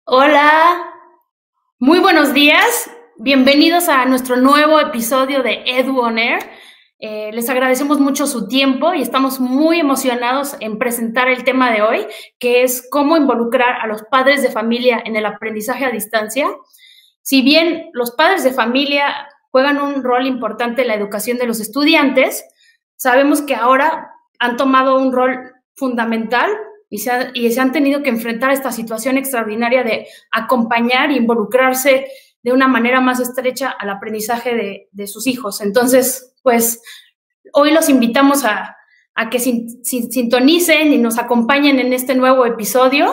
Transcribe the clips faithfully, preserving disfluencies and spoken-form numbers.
Hola, muy buenos días. Bienvenidos a nuestro nuevo episodio de Edu On Air. Eh, les agradecemos mucho su tiempo y estamos muy emocionados en presentar el tema de hoy, que es cómo involucrar a los padres de familia en el aprendizaje a distancia. Si bien los padres de familia juegan un rol importante en la educación de los estudiantes, sabemos que ahora han tomado un rol fundamental y se, ha, y se han tenido que enfrentar a esta situación extraordinaria de acompañar e involucrarse de una manera más estrecha al aprendizaje de, de sus hijos. Entonces, pues, hoy los invitamos a, a que sin, sin, sintonicen y nos acompañen en este nuevo episodio.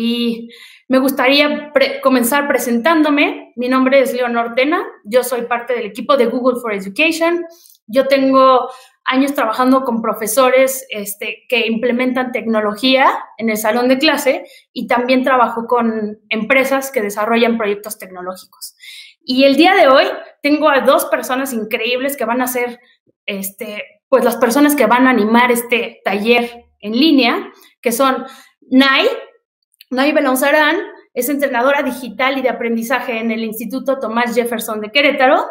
Y me gustaría pre comenzar presentándome. Mi nombre es Leonor Tena, yo soy parte del equipo de Google for Education. Yo tengo años trabajando con profesores este, que implementan tecnología en el salón de clase y también trabajo con empresas que desarrollan proyectos tecnológicos. Y el día de hoy tengo a dos personas increíbles que van a ser este, pues las personas que van a animar este taller en línea, que son Nay. Nay Belonzarán es entrenadora digital y de aprendizaje en el Instituto Thomas Jefferson de Querétaro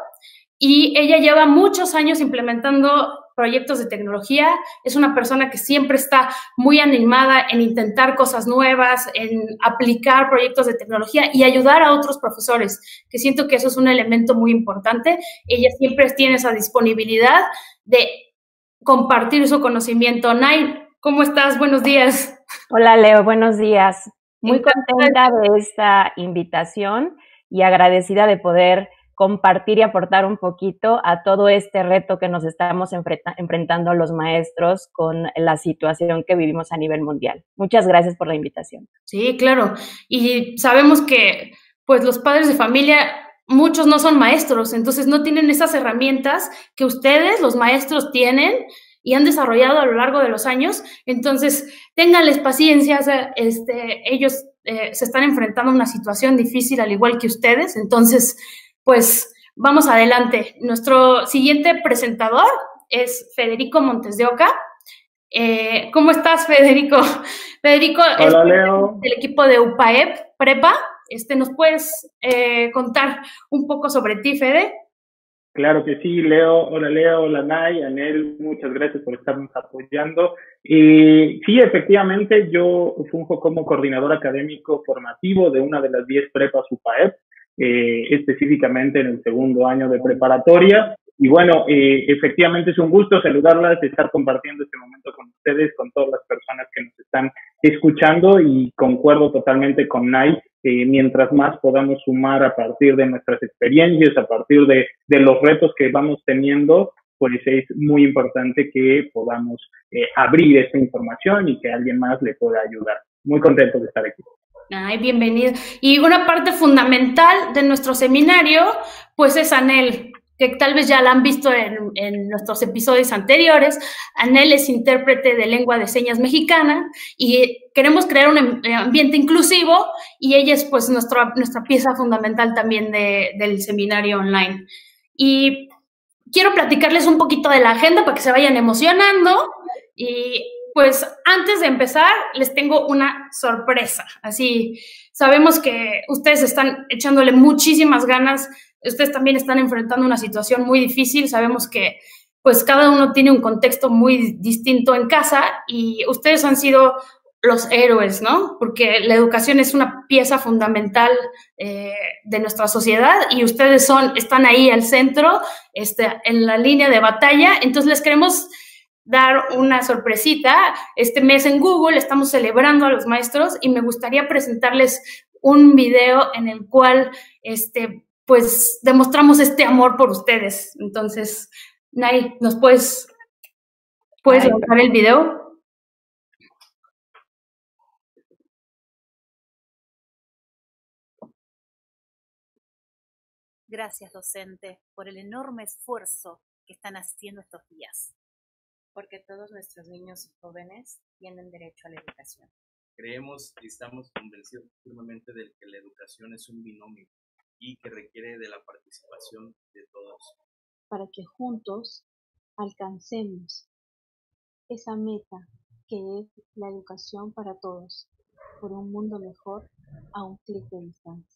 y ella lleva muchos años implementando proyectos de tecnología. Es una persona que siempre está muy animada en intentar cosas nuevas, en aplicar proyectos de tecnología y ayudar a otros profesores, que siento que eso es un elemento muy importante. Ella siempre tiene esa disponibilidad de compartir su conocimiento. Nay, ¿cómo estás? Buenos días. Hola, Leo, buenos días. Muy contenta de esta invitación y agradecida de poder compartir y aportar un poquito a todo este reto que nos estamos enfrentando los maestros con la situación que vivimos a nivel mundial. Muchas gracias por la invitación. Sí, claro. Y sabemos que pues los padres de familia, muchos no son maestros, entonces no tienen esas herramientas que ustedes, los maestros, tienen y han desarrollado a lo largo de los años. Entonces, ténganles paciencia, este, ellos eh, se están enfrentando a una situación difícil al igual que ustedes. Entonces, pues vamos adelante. Nuestro siguiente presentador es Federico Montes de Oca. Eh, ¿Cómo estás, Federico? Federico es Hola, Leo. del equipo de U P A E P Prepa. Este, ¿nos puedes eh, contar un poco sobre ti, Fede? Claro que sí, Leo. Hola, Leo. Hola, Nay. Anel, muchas gracias por estarnos apoyando. Y sí, efectivamente, yo funjo como coordinador académico formativo de una de las diez prepas U P A E P, eh, específicamente en el segundo año de preparatoria. Y bueno, eh, efectivamente es un gusto saludarlas, estar compartiendo este momento con ustedes, con todas las personas que nos están escuchando, y concuerdo totalmente con Nay. Eh, mientras más podamos sumar a partir de nuestras experiencias, a partir de, de los retos que vamos teniendo, pues es muy importante que podamos eh, abrir esta información y que alguien más le pueda ayudar. Muy contento de estar aquí. Ay, bienvenido. Y una parte fundamental de nuestro seminario, pues es Anel, que tal vez ya la han visto en, en nuestros episodios anteriores. Anel es intérprete de lengua de señas mexicana y queremos crear un ambiente inclusivo y ella es pues nuestra, nuestra pieza fundamental también de, del seminario online. Y quiero platicarles un poquito de la agenda para que se vayan emocionando y pues antes de empezar les tengo una sorpresa. Así, sabemos que ustedes están echándole muchísimas ganas, ustedes también están enfrentando una situación muy difícil, sabemos que pues cada uno tiene un contexto muy distinto en casa y ustedes han sido los héroes, ¿no? Porque la educación es una pieza fundamental eh, de nuestra sociedad y ustedes son, están ahí al centro, este, en la línea de batalla. Entonces les queremos dar una sorpresita. Este mes en Google estamos celebrando a los maestros y me gustaría presentarles un video en el cual este, pues demostramos este amor por ustedes. Entonces, Nay, ¿nos puedes, puedes Ay, lanzar el video? Gracias, docente, por el enorme esfuerzo que están haciendo estos días. Porque todos nuestros niños y jóvenes tienen derecho a la educación. Creemos y estamos convencidos firmemente de que la educación es un binomio y que requiere de la participación de todos. Para que juntos alcancemos esa meta que es la educación para todos. por un mundo mejor a un clic de distancia.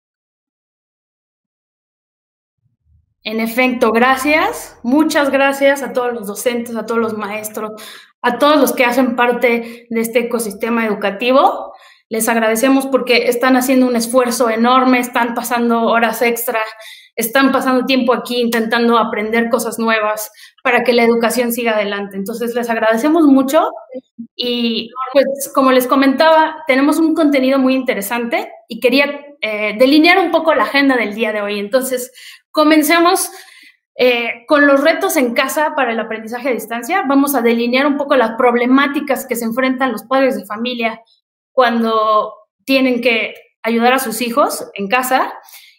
En efecto, gracias, muchas gracias a todos los docentes, a todos los maestros, a todos los que hacen parte de este ecosistema educativo. Les agradecemos porque están haciendo un esfuerzo enorme, están pasando horas extra, están pasando tiempo aquí intentando aprender cosas nuevas para que la educación siga adelante. Entonces, les agradecemos mucho y, pues, como les comentaba, tenemos un contenido muy interesante y quería eh, delinear un poco la agenda del día de hoy. Entonces, comencemos eh, con los retos en casa para el aprendizaje a distancia. Vamos a delinear un poco las problemáticas que se enfrentan los padres de familia cuando tienen que ayudar a sus hijos en casa.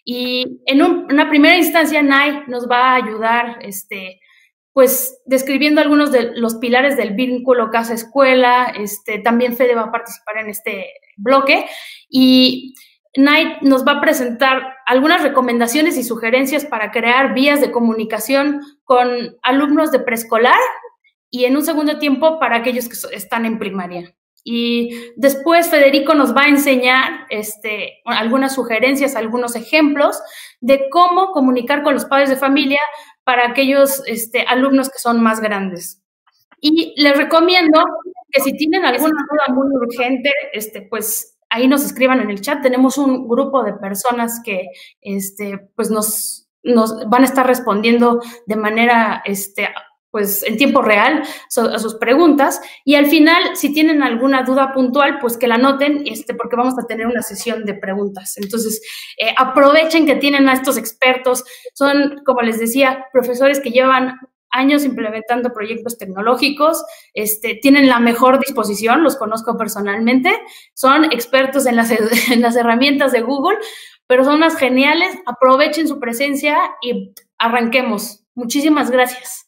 Y en un, una primera instancia, Nay nos va a ayudar este, pues describiendo algunos de los pilares del vínculo casa-escuela. Este, también Fede va a participar en este bloque. Y Nay nos va a presentar algunas recomendaciones y sugerencias para crear vías de comunicación con alumnos de preescolar y en un segundo tiempo para aquellos que están en primaria. Y después Federico nos va a enseñar este, algunas sugerencias, algunos ejemplos de cómo comunicar con los padres de familia para aquellos este, alumnos que son más grandes. Y les recomiendo que si tienen alguna duda muy urgente, este, pues ahí nos escriban en el chat. Tenemos un grupo de personas que este, pues nos, nos van a estar respondiendo de manera este, pues en tiempo real a sus preguntas, y al final, si tienen alguna duda puntual, pues que la anoten, este, porque vamos a tener una sesión de preguntas. Entonces, eh, aprovechen que tienen a estos expertos, son, como les decía, profesores que llevan años implementando proyectos tecnológicos, este, tienen la mejor disposición, los conozco personalmente, son expertos en las, en las herramientas de Google, personas geniales, aprovechen su presencia y arranquemos. Muchísimas gracias.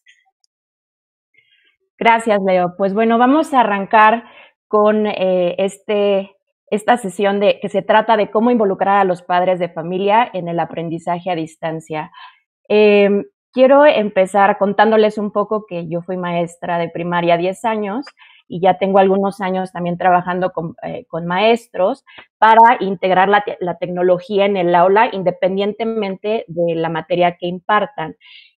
Gracias, Leo. Pues bueno, vamos a arrancar con eh, este, esta sesión de, que se trata de cómo involucrar a los padres de familia en el aprendizaje a distancia. Eh, quiero empezar contándoles un poco que yo fui maestra de primaria diez años y ya tengo algunos años también trabajando con, eh, con maestros para integrar la, la tecnología en el aula independientemente de la materia que impartan.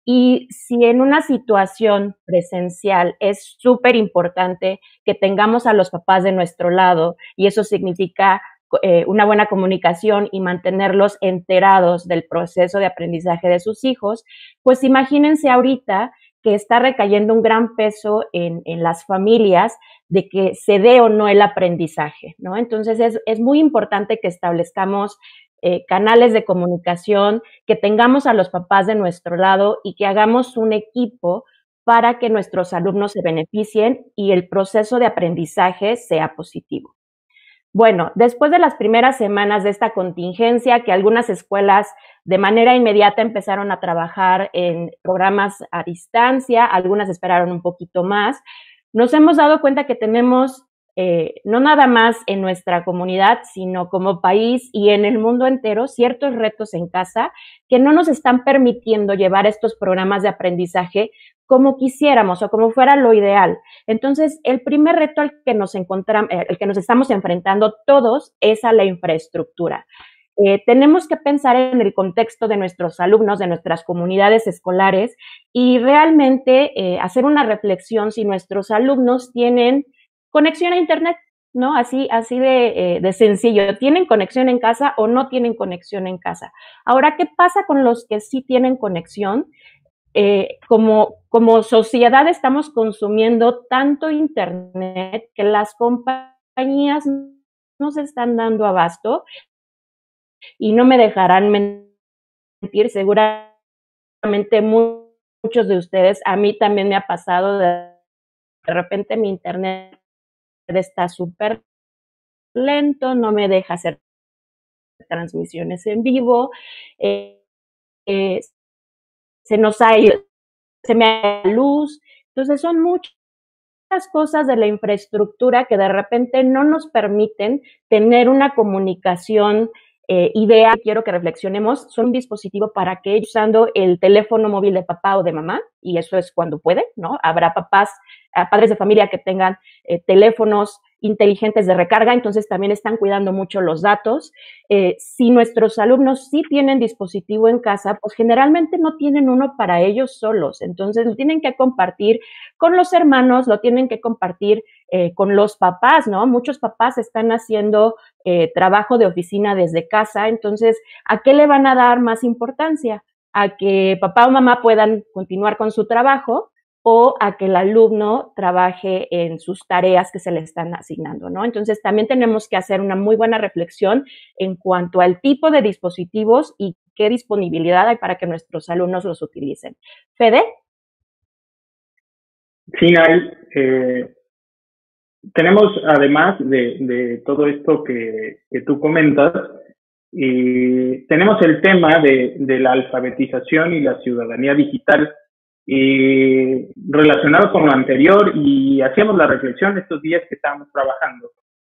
Y si en una situación presencial es súper importante que tengamos a los papás de nuestro lado, y eso significa eh, una buena comunicación y mantenerlos enterados del proceso de aprendizaje de sus hijos, pues imagínense ahorita que está recayendo un gran peso en, en las familias de que se dé o no el aprendizaje, ¿no? Entonces es, es muy importante que establezcamos Eh, canales de comunicación, que tengamos a los papás de nuestro lado y que hagamos un equipo para que nuestros alumnos se beneficien y el proceso de aprendizaje sea positivo. Bueno, después de las primeras semanas de esta contingencia, que algunas escuelas de manera inmediata empezaron a trabajar en programas a distancia, algunas esperaron un poquito más, nos hemos dado cuenta que tenemos Eh, no nada más en nuestra comunidad, sino como país y en el mundo entero, ciertos retos en casa que no nos están permitiendo llevar estos programas de aprendizaje como quisiéramos o como fuera lo ideal. Entonces, el primer reto al que nos encontramos, el que nos estamos enfrentando todos es a la infraestructura. Eh, tenemos que pensar en el contexto de nuestros alumnos, de nuestras comunidades escolares y realmente eh, hacer una reflexión si nuestros alumnos tienen conexión a internet, ¿no? Así, así de, eh, de sencillo. ¿Tienen conexión en casa o no tienen conexión en casa? Ahora, ¿qué pasa con los que sí tienen conexión? Eh, como, como sociedad estamos consumiendo tanto internet que las compañías no se están dando abasto y no me dejarán mentir, seguramente muchos de ustedes, a mí también me ha pasado de, de repente mi internet está súper lento, no me deja hacer transmisiones en vivo, eh, eh, se nos ha ido, se me ha ido la luz, entonces son muchas cosas de la infraestructura que de repente no nos permiten tener una comunicación eh, ideal. Quiero que reflexionemos, son un dispositivo para que usando el teléfono móvil de papá o de mamá, y eso es cuando puede, ¿no? Habrá papás, padres de familia que tengan eh, teléfonos inteligentes de recarga, entonces también están cuidando mucho los datos. Eh, si nuestros alumnos sí tienen dispositivo en casa, pues generalmente no tienen uno para ellos solos, entonces lo tienen que compartir con los hermanos, lo tienen que compartir eh, con los papás, ¿no? Muchos papás están haciendo eh, trabajo de oficina desde casa, entonces, ¿a qué le van a dar más importancia? ¿A que papá o mamá puedan continuar con su trabajo o a que el alumno trabaje en sus tareas que se le están asignando, ¿no? Entonces, también tenemos que hacer una muy buena reflexión en cuanto al tipo de dispositivos y qué disponibilidad hay para que nuestros alumnos los utilicen. ¿Fede? Sí, Nay, eh, tenemos, además de, de todo esto que, que tú comentas, eh, tenemos el tema de, de la alfabetización y la ciudadanía digital, eh, relacionado con lo anterior, y hacíamos la reflexión estos días que estábamos trabajando.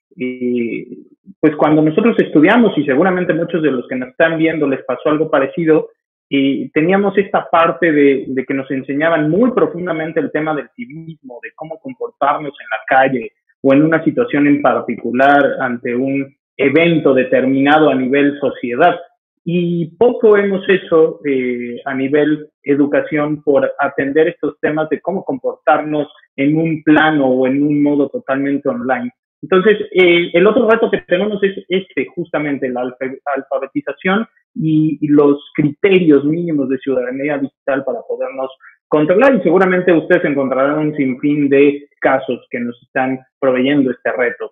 Eh, pues cuando nosotros estudiamos, y seguramente muchos de los que nos están viendo les pasó algo parecido, y teníamos esta parte de, de que nos enseñaban muy profundamente el tema del civismo, de cómo comportarnos en la calle o en una situación en particular ante un evento determinado a nivel sociedad. Y poco hemos hecho eh, a nivel educación por atender estos temas de cómo comportarnos en un plano o en un modo totalmente online. Entonces, eh, el otro reto que tenemos es este, justamente la alfabetización y, y los criterios mínimos de ciudadanía digital para podernos controlar, y seguramente ustedes encontrarán un sinfín de casos que nos están proveyendo este reto.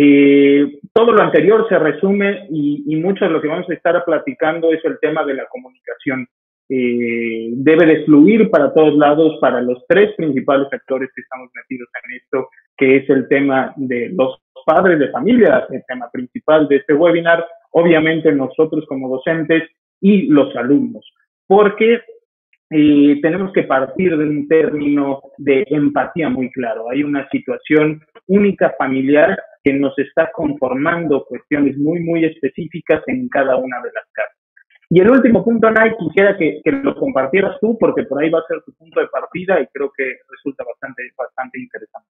Eh, todo lo anterior se resume y, y mucho de lo que vamos a estar platicando es el tema de la comunicación. Eh, debe de fluir para todos lados, para los tres principales actores que estamos metidos en esto, que es el tema de los padres de familia, el tema principal de este webinar, obviamente nosotros como docentes y los alumnos, porque eh, tenemos que partir de un término de empatía muy claro. Hay una situación única familiar que nos está conformando cuestiones muy, muy específicas en cada una de las casas. Y el último punto, Nay, quisiera que, que lo compartieras tú, porque por ahí va a ser tu punto de partida y creo que resulta bastante, bastante interesante.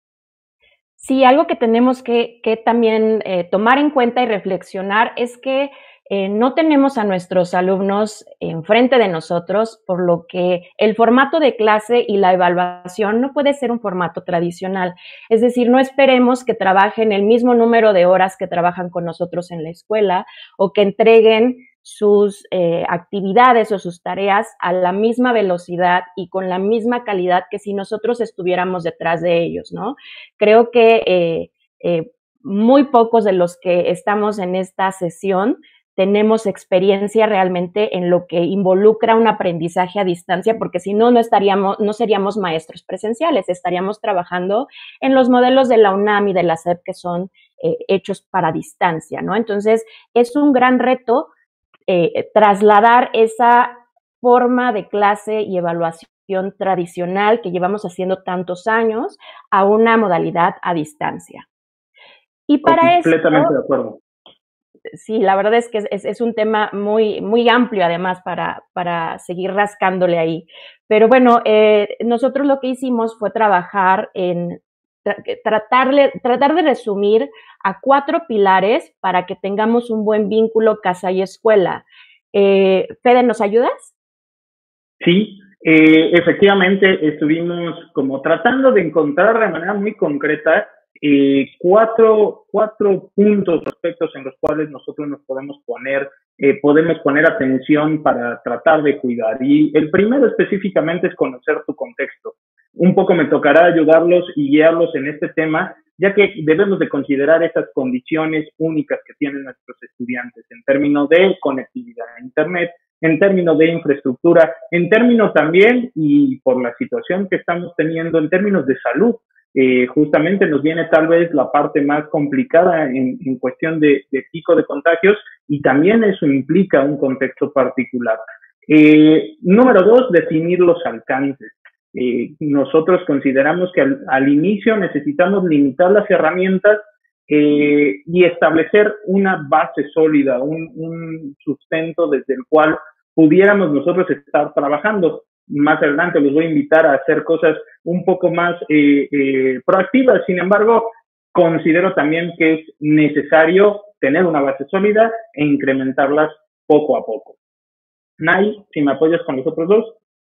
Sí, algo que tenemos que, que también eh, tomar en cuenta y reflexionar es que eh, no tenemos a nuestros alumnos enfrente de nosotros, por lo que el formato de clase y la evaluación no puede ser un formato tradicional. Es decir, no esperemos que trabajen el mismo número de horas que trabajan con nosotros en la escuela o que entreguen sus eh, actividades o sus tareas a la misma velocidad y con la misma calidad que si nosotros estuviéramos detrás de ellos, ¿no? Creo que eh, eh, muy pocos de los que estamos en esta sesión tenemos experiencia realmente en lo que involucra un aprendizaje a distancia, porque si no, no estaríamos, no seríamos maestros presenciales, estaríamos trabajando en los modelos de la UNAM y de la SEP que son eh, hechos para distancia, ¿no? Entonces, es un gran reto Eh, trasladar esa forma de clase y evaluación tradicional que llevamos haciendo tantos años a una modalidad a distancia. Y para eso... Completamente de acuerdo. Sí, la verdad es que es, es un tema muy, muy amplio además para, para seguir rascándole ahí. Pero bueno, eh, nosotros lo que hicimos fue trabajar en tra tratarle, tratar de resumir a cuatro pilares para que tengamos un buen vínculo casa y escuela. Eh, Fede, ¿nos ayudas? Sí, eh, efectivamente estuvimos como tratando de encontrar de manera muy concreta eh, cuatro, cuatro puntos, aspectos en los cuales nosotros nos podemos poner, eh, podemos poner atención para tratar de cuidar. Y el primero específicamente es conocer tu contexto. Un poco me tocará ayudarlos y guiarlos en este tema, ya que debemos de considerar esas condiciones únicas que tienen nuestros estudiantes en términos de conectividad a Internet, en términos de infraestructura, en términos también, y por la situación que estamos teniendo, en términos de salud. Eh, justamente nos viene tal vez la parte más complicada en, en cuestión de, de pico de contagios, y también eso implica un contexto particular. Eh, número dos, definir los alcances. Eh, nosotros consideramos que al, al inicio necesitamos limitar las herramientas eh, y establecer una base sólida, un, un sustento desde el cual pudiéramos nosotros estar trabajando. Más adelante los voy a invitar a hacer cosas un poco más eh, eh, proactivas. Sin embargo, considero también que es necesario tener una base sólida e incrementarlas poco a poco. Nay, si me apoyas con los otros dos.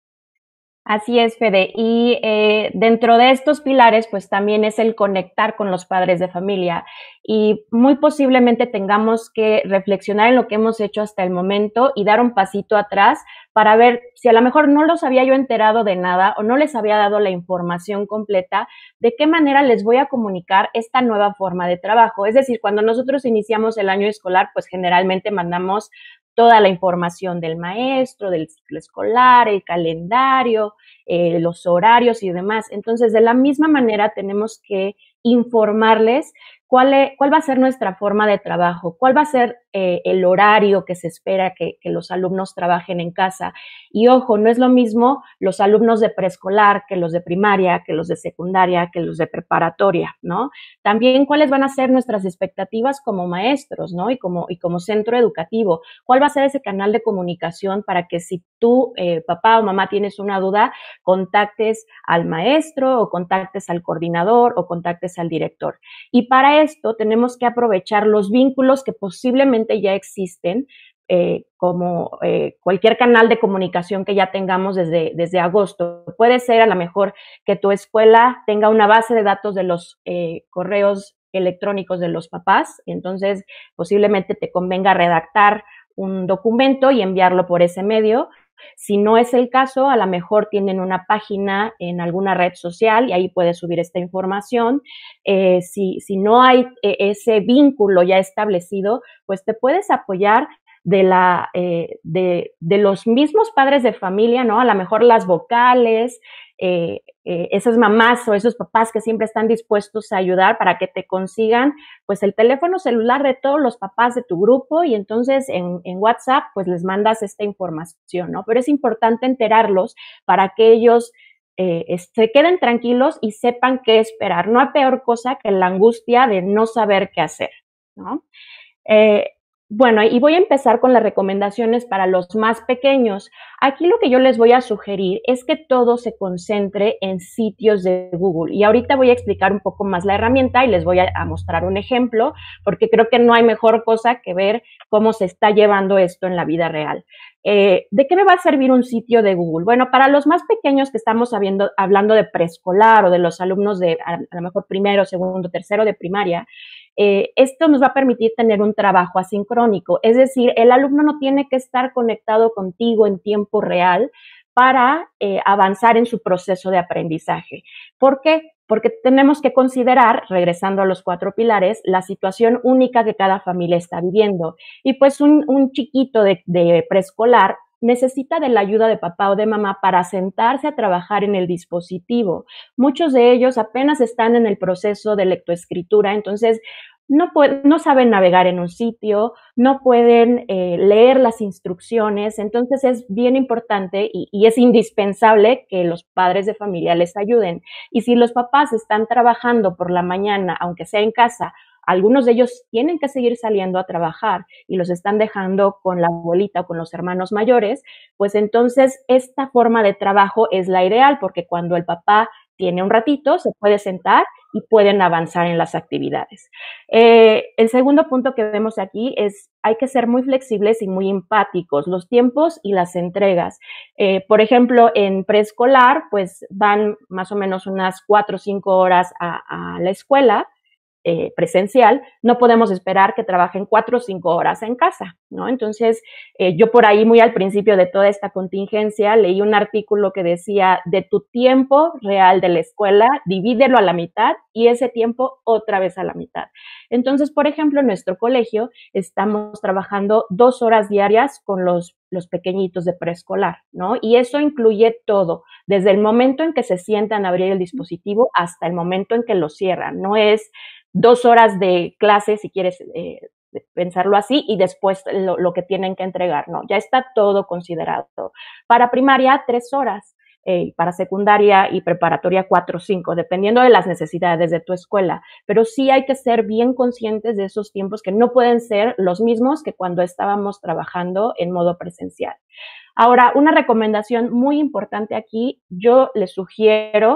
Así es, Fede. Y eh, dentro de estos pilares, pues también es el conectar con los padres de familia. Y muy posiblemente tengamos que reflexionar en lo que hemos hecho hasta el momento y dar un pasito atrás para ver si a lo mejor no los había yo enterado de nada o no les había dado la información completa, de qué manera les voy a comunicar esta nueva forma de trabajo. Es decir, cuando nosotros iniciamos el año escolar, pues generalmente mandamos toda la información del maestro, del ciclo escolar, el calendario, eh, los horarios y demás. Entonces, de la misma manera tenemos que informarles cuál, es, cuál va a ser nuestra forma de trabajo, cuál va a ser eh, el horario que se espera que, que los alumnos trabajen en casa. Y ojo, no es lo mismo los alumnos de preescolar que los de primaria, que los de secundaria, que los de preparatoria, ¿no? También cuáles van a ser nuestras expectativas como maestros, ¿no? Y como, y como centro educativo. ¿Cuál va a ser ese canal de comunicación para que si tú, eh, papá o mamá, tienes una duda, contactes al maestro o contactes al coordinador o contactes al director? Y para esto tenemos que aprovechar los vínculos que posiblemente ya existen, eh, como eh, cualquier canal de comunicación que ya tengamos desde, desde agosto. Puede ser a lo mejor que tu escuela tenga una base de datos de los eh, correos electrónicos de los papás, entonces posiblemente te convenga redactar un documento y enviarlo por ese medio. Si no es el caso, a lo mejor tienen una página en alguna red social y ahí puedes subir esta información. Eh, si, si no hay eh, ese vínculo ya establecido, pues te puedes apoyar de, la, eh, de, de los mismos padres de familia, ¿no? A lo mejor las vocales, eh, eh, esas mamás o esos papás que siempre están dispuestos a ayudar para que te consigan pues el teléfono celular de todos los papás de tu grupo y entonces en, en WhatsApp pues les mandas esta información, ¿no? Pero es importante enterarlos para que ellos eh, se queden tranquilos y sepan qué esperar. No hay peor cosa que la angustia de no saber qué hacer, ¿no? Eh, Bueno, y voy a empezar con las recomendaciones para los más pequeños. Aquí lo que yo les voy a sugerir es que todo se concentre en sitios de Google. Y ahorita voy a explicar un poco más la herramienta y les voy a, a mostrar un ejemplo, porque creo que no hay mejor cosa que ver cómo se está llevando esto en la vida real. Eh, ¿De qué me va a servir un sitio de Google? Bueno, para los más pequeños que estamos habiendo, hablando de preescolar o de los alumnos de a, a lo mejor primero, segundo, tercero de primaria, Eh, esto nos va a permitir tener un trabajo asincrónico, es decir, el alumno no tiene que estar conectado contigo en tiempo real para eh, avanzar en su proceso de aprendizaje. ¿Por qué? Porque tenemos que considerar, regresando a los cuatro pilares, la situación única que cada familia está viviendo. Y pues un, un chiquito de, de preescolar necesita de la ayuda de papá o de mamá para sentarse a trabajar en el dispositivo. Muchos de ellos apenas están en el proceso de lectoescritura, entonces no, pueden, no saben navegar en un sitio, no pueden eh, leer las instrucciones, entonces es bien importante y, y es indispensable que los padres de familia les ayuden. Y si los papás están trabajando por la mañana, aunque sea en casa, algunos de ellos tienen que seguir saliendo a trabajar y los están dejando con la abuelita o con los hermanos mayores, pues entonces esta forma de trabajo es la ideal porque cuando el papá tiene un ratito se puede sentar y pueden avanzar en las actividades. Eh, el segundo punto que vemos aquí es hay que ser muy flexibles y muy empáticos, los tiempos y las entregas. Eh, por ejemplo, en preescolar, pues van más o menos unas cuatro o cinco horas a, a la escuela, Eh, presencial, no podemos esperar que trabajen cuatro o cinco horas en casa, ¿no? Entonces, eh, yo por ahí muy al principio de toda esta contingencia leí un artículo que decía de tu tiempo real de la escuela, divídelo a la mitad y ese tiempo otra vez a la mitad. Entonces, por ejemplo, en nuestro colegio estamos trabajando dos horas diarias con los, los pequeñitos de preescolar, ¿no? Y eso incluye todo, desde el momento en que se sientan a abrir el dispositivo hasta el momento en que lo cierran. No es dos horas de clase, si quieres eh, pensarlo así, y después lo, lo que tienen que entregar, no, ya está todo considerado. Para primaria, tres horas, eh, para secundaria y preparatoria, cuatro o cinco, dependiendo de las necesidades de tu escuela, pero sí hay que ser bien conscientes de esos tiempos que no pueden ser los mismos que cuando estábamos trabajando en modo presencial. Ahora, una recomendación muy importante aquí, yo les sugiero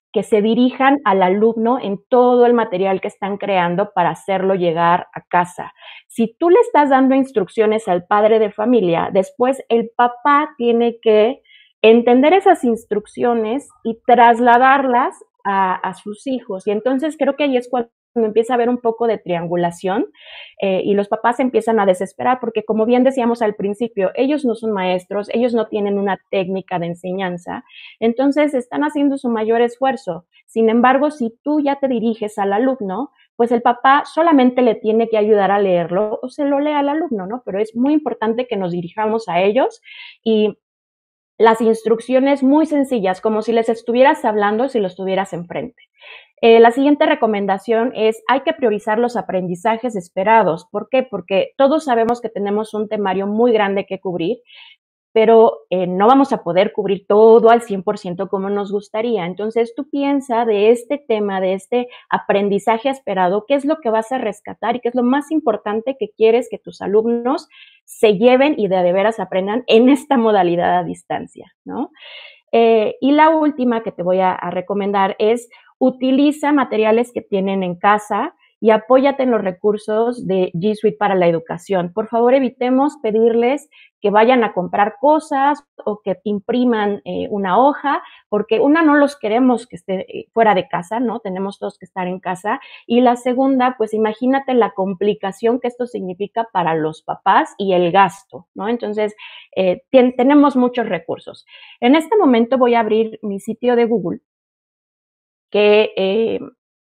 que se dirijan al alumno en todo el material que están creando para hacerlo llegar a casa. Si tú le estás dando instrucciones al padre de familia, después el papá tiene que entender esas instrucciones y trasladarlas a, a sus hijos. Y entonces creo que ahí es cuando empieza a haber un poco de triangulación eh, y los papás empiezan a desesperar porque, como bien decíamos al principio, ellos no son maestros, ellos no tienen una técnica de enseñanza, entonces están haciendo su mayor esfuerzo. Sin embargo, si tú ya te diriges al alumno, pues el papá solamente le tiene que ayudar a leerlo o se lo lee al alumno, ¿no? Pero es muy importante que nos dirijamos a ellos y las instrucciones muy sencillas, como si les estuvieras hablando, si los tuvieras enfrente. Eh, la siguiente recomendación es, hay que priorizar los aprendizajes esperados. ¿Por qué? Porque todos sabemos que tenemos un temario muy grande que cubrir, pero eh, no vamos a poder cubrir todo al cien por ciento como nos gustaría. Entonces, tú piensa de este tema, de este aprendizaje esperado, qué es lo que vas a rescatar y qué es lo más importante que quieres que tus alumnos se lleven y de, de veras aprendan en esta modalidad a distancia, ¿no? Eh, y la última que te voy a, a recomendar es utiliza materiales que tienen en casa y apóyate en los recursos de G Suite para la educación. Por favor, evitemos pedirles que vayan a comprar cosas o que impriman eh, una hoja, porque una, no los queremos que esté fuera de casa, ¿no? Tenemos todos que estar en casa. Y la segunda, pues imagínate la complicación que esto significa para los papás y el gasto, ¿no? Entonces, eh, ten, tenemos muchos recursos. En este momento voy a abrir mi sitio de Google, que eh,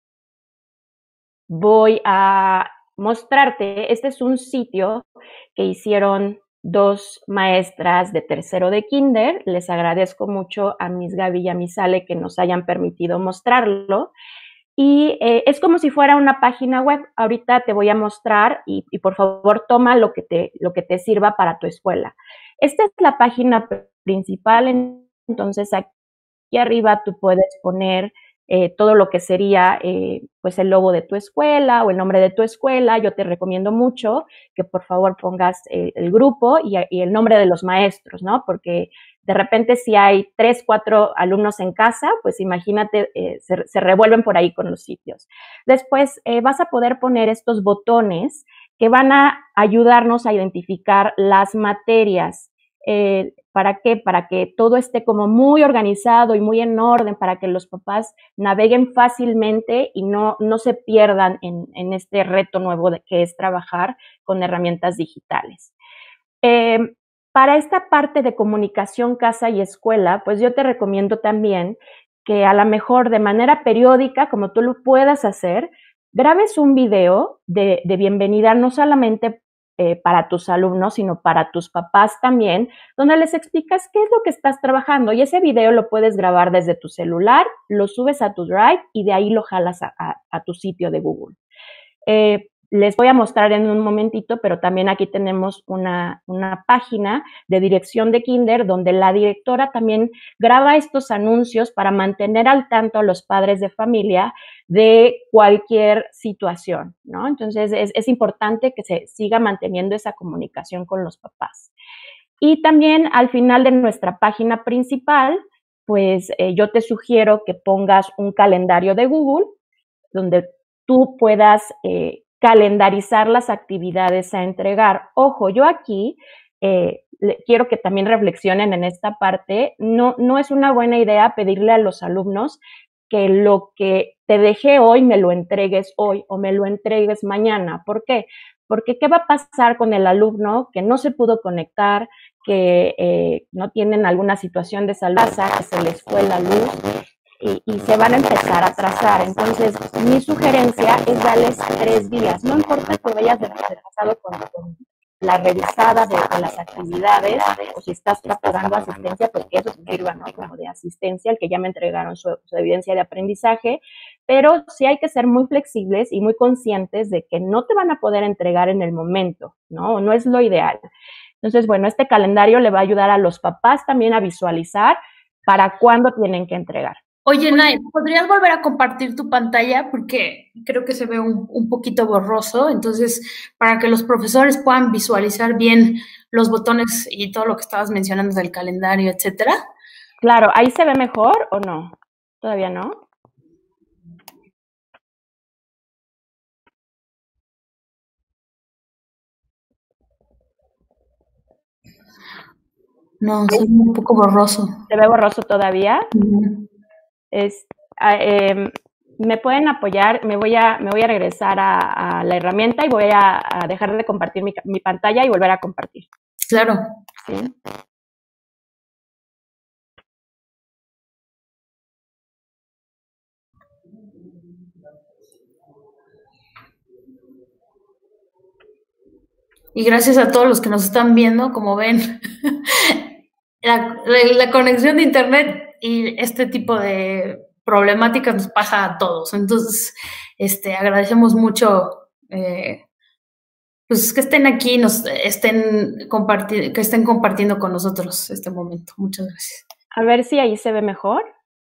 voy a mostrarte. Este es un sitio que hicieron dos maestras de tercero de kinder. Les agradezco mucho a Miss Gaby y a Miss Ale que nos hayan permitido mostrarlo. Y eh, es como si fuera una página web. Ahorita te voy a mostrar y, y por favor toma lo que, te, lo que te sirva para tu escuela. Esta es la página principal. Entonces aquí arriba tú puedes poner Eh, todo lo que sería eh, pues el logo de tu escuela o el nombre de tu escuela. Yo te recomiendo mucho que por favor pongas eh, el grupo y, y el nombre de los maestros, ¿no? Porque de repente si hay tres, cuatro alumnos en casa, pues imagínate, eh, se, se revuelven por ahí con los sitios. Después eh, vas a poder poner estos botones que van a ayudarnos a identificar las materias. Eh, ¿Para qué? Para que todo esté como muy organizado y muy en orden, para que los papás naveguen fácilmente y no, no se pierdan en, en este reto nuevo de, que es trabajar con herramientas digitales. Eh, para esta parte de comunicación casa y escuela, pues yo te recomiendo también que a lo mejor de manera periódica, como tú lo puedas hacer, grabes un video de, de bienvenida, no solamente Eh, para tus alumnos, sino para tus papás también, donde les explicas qué es lo que estás trabajando. Y ese video lo puedes grabar desde tu celular, lo subes a tu Drive y de ahí lo jalas a, a, a tu sitio de Google. Eh, les voy a mostrar en un momentito, pero también aquí tenemos una, una página de dirección de kinder donde la directora también graba estos anuncios para mantener al tanto a los padres de familia de cualquier situación, ¿no? Entonces, es, es importante que se siga manteniendo esa comunicación con los papás. Y también al final de nuestra página principal, pues eh, yo te sugiero que pongas un calendario de Google donde tú puedas eh, calendarizar las actividades a entregar. Ojo, yo aquí eh, quiero que también reflexionen en esta parte. No, no es una buena idea pedirle a los alumnos que lo que te dejé hoy me lo entregues hoy o me lo entregues mañana. ¿Por qué? Porque ¿qué va a pasar con el alumno que no se pudo conectar, que eh, no tienen alguna situación de salud, que se les fue la luz? Y, y se van a empezar a atrasar. Entonces, mi sugerencia es darles tres días. No importa que vayas retrasado con, con la revisada de, de las actividades o si estás procurando asistencia, porque eso sirve, ¿no? Como de asistencia, el que ya me entregaron su, su evidencia de aprendizaje, pero sí hay que ser muy flexibles y muy conscientes de que no te van a poder entregar en el momento, ¿no? No es lo ideal. Entonces, bueno, este calendario le va a ayudar a los papás también a visualizar para cuándo tienen que entregar. Oye, Nay, ¿podrías volver a compartir tu pantalla? Porque creo que se ve un, un poquito borroso, entonces para que los profesores puedan visualizar bien los botones y todo lo que estabas mencionando del calendario, etcétera. Claro, ¿ahí se ve mejor o no? ¿Todavía no? No, se ve un poco borroso. ¿Se ve borroso todavía? Uh-huh. Es, eh, me pueden apoyar, me voy a, me voy a regresar a, a la herramienta y voy a, a dejar de compartir mi, mi pantalla y volver a compartir. Claro. ¿Sí? Y gracias a todos los que nos están viendo, como ven, la, la, la conexión de internet y este tipo de problemáticas nos pasa a todos. Entonces, este, agradecemos mucho eh, pues que estén aquí, nos estén compartiendo, que estén compartiendo con nosotros este momento. Muchas gracias. A ver si ahí se ve mejor.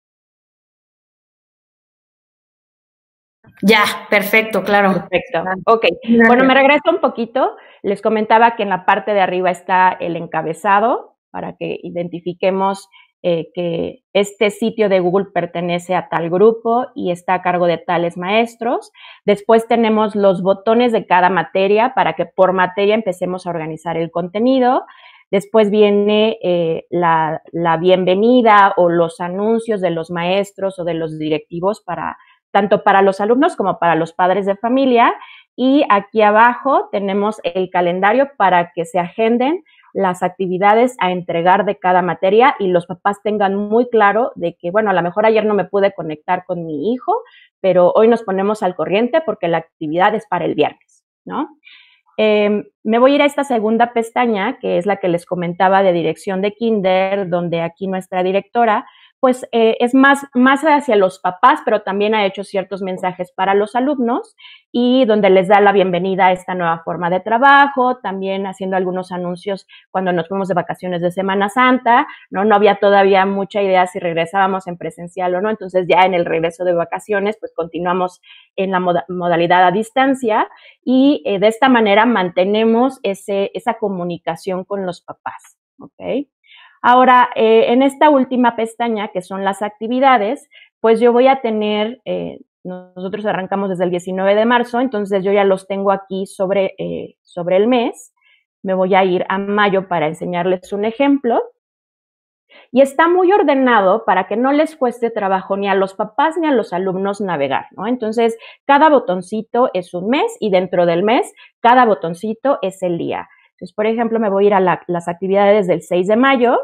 Ya, perfecto, claro. Perfecto. Ok. Bueno, me regreso un poquito. Les comentaba que en la parte de arriba está el encabezado para que identifiquemos eh, que este sitio de Google pertenece a tal grupo y está a cargo de tales maestros. Después tenemos los botones de cada materia para que por materia empecemos a organizar el contenido. Después viene eh, la, la bienvenida o los anuncios de los maestros o de los directivos para tanto para los alumnos como para los padres de familia. Y aquí abajo tenemos el calendario para que se agenden las actividades a entregar de cada materia y los papás tengan muy claro de que, bueno, a lo mejor ayer no me pude conectar con mi hijo, pero hoy nos ponemos al corriente porque la actividad es para el viernes, ¿no? Eh, me voy a ir a esta segunda pestaña, que es la que les comentaba de dirección de kinder, donde aquí nuestra directora pues eh, es más, más hacia los papás, pero también ha hecho ciertos mensajes para los alumnos y donde les da la bienvenida a esta nueva forma de trabajo, también haciendo algunos anuncios cuando nos fuimos de vacaciones de Semana Santa, ¿no? No había todavía mucha idea si regresábamos en presencial o no, entonces ya en el regreso de vacaciones pues continuamos en la moda, modalidad a distancia y eh, de esta manera mantenemos ese, esa comunicación con los papás, ¿ok? Ahora, eh, en esta última pestaña, que son las actividades, pues yo voy a tener, eh, nosotros arrancamos desde el diecinueve de marzo, entonces yo ya los tengo aquí sobre, eh, sobre el mes. Me voy a ir a mayo para enseñarles un ejemplo. Y está muy ordenado para que no les cueste trabajo ni a los papás ni a los alumnos navegar, ¿no? Entonces, cada botoncito es un mes y dentro del mes, cada botoncito es el día. Entonces, por ejemplo, me voy a ir a la, las actividades del seis de mayo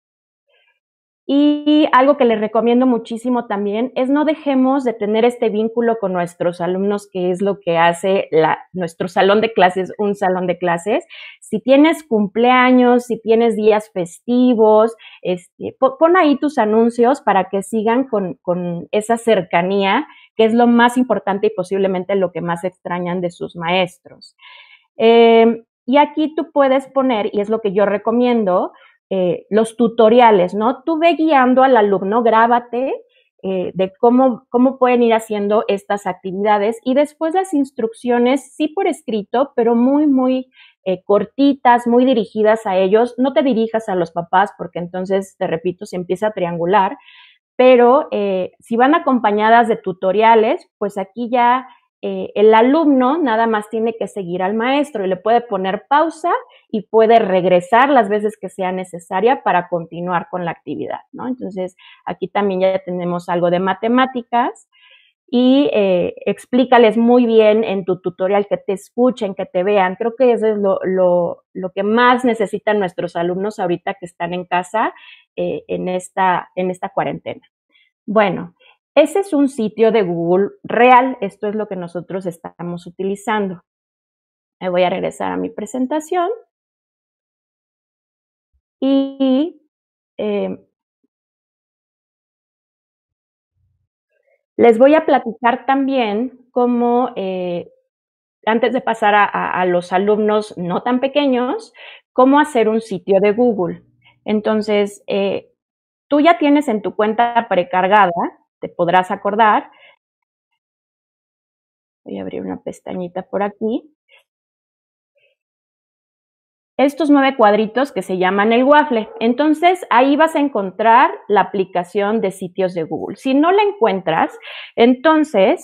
y algo que les recomiendo muchísimo también es no dejemos de tener este vínculo con nuestros alumnos, que es lo que hace la, nuestro salón de clases un salón de clases. Si tienes cumpleaños, si tienes días festivos, este, pon ahí tus anuncios para que sigan con, con esa cercanía, que es lo más importante y posiblemente lo que más extrañan de sus maestros. Eh, Y aquí tú puedes poner, y es lo que yo recomiendo, eh, los tutoriales, ¿no? Tú ve guiando al alumno, grábate eh, de cómo, cómo pueden ir haciendo estas actividades y después las instrucciones, sí por escrito, pero muy, muy eh, cortitas, muy dirigidas a ellos. No te dirijas a los papás porque entonces, te repito, se empieza a triangular, pero eh, si van acompañadas de tutoriales, pues aquí ya Eh, el alumno nada más tiene que seguir al maestro y le puede poner pausa y puede regresar las veces que sea necesaria para continuar con la actividad, ¿no? Entonces, aquí también ya tenemos algo de matemáticas y eh, explícales muy bien en tu tutorial, que te escuchen, que te vean. Creo que eso es lo, lo, lo que más necesitan nuestros alumnos ahorita que están en casa eh, en, esta, en esta cuarentena. Bueno, ese es un sitio de Google real. Esto es lo que nosotros estamos utilizando. Me voy a regresar a mi presentación. Y eh, les voy a platicar también cómo, eh, antes de pasar a, a, a los alumnos no tan pequeños, cómo hacer un sitio de Google. Entonces, eh, tú ya tienes en tu cuenta precargada, te podrás acordar. Voy a abrir una pestañita por aquí. Estos nueve cuadritos que se llaman el waffle. Entonces, ahí vas a encontrar la aplicación de sitios de Google. Si no la encuentras, entonces,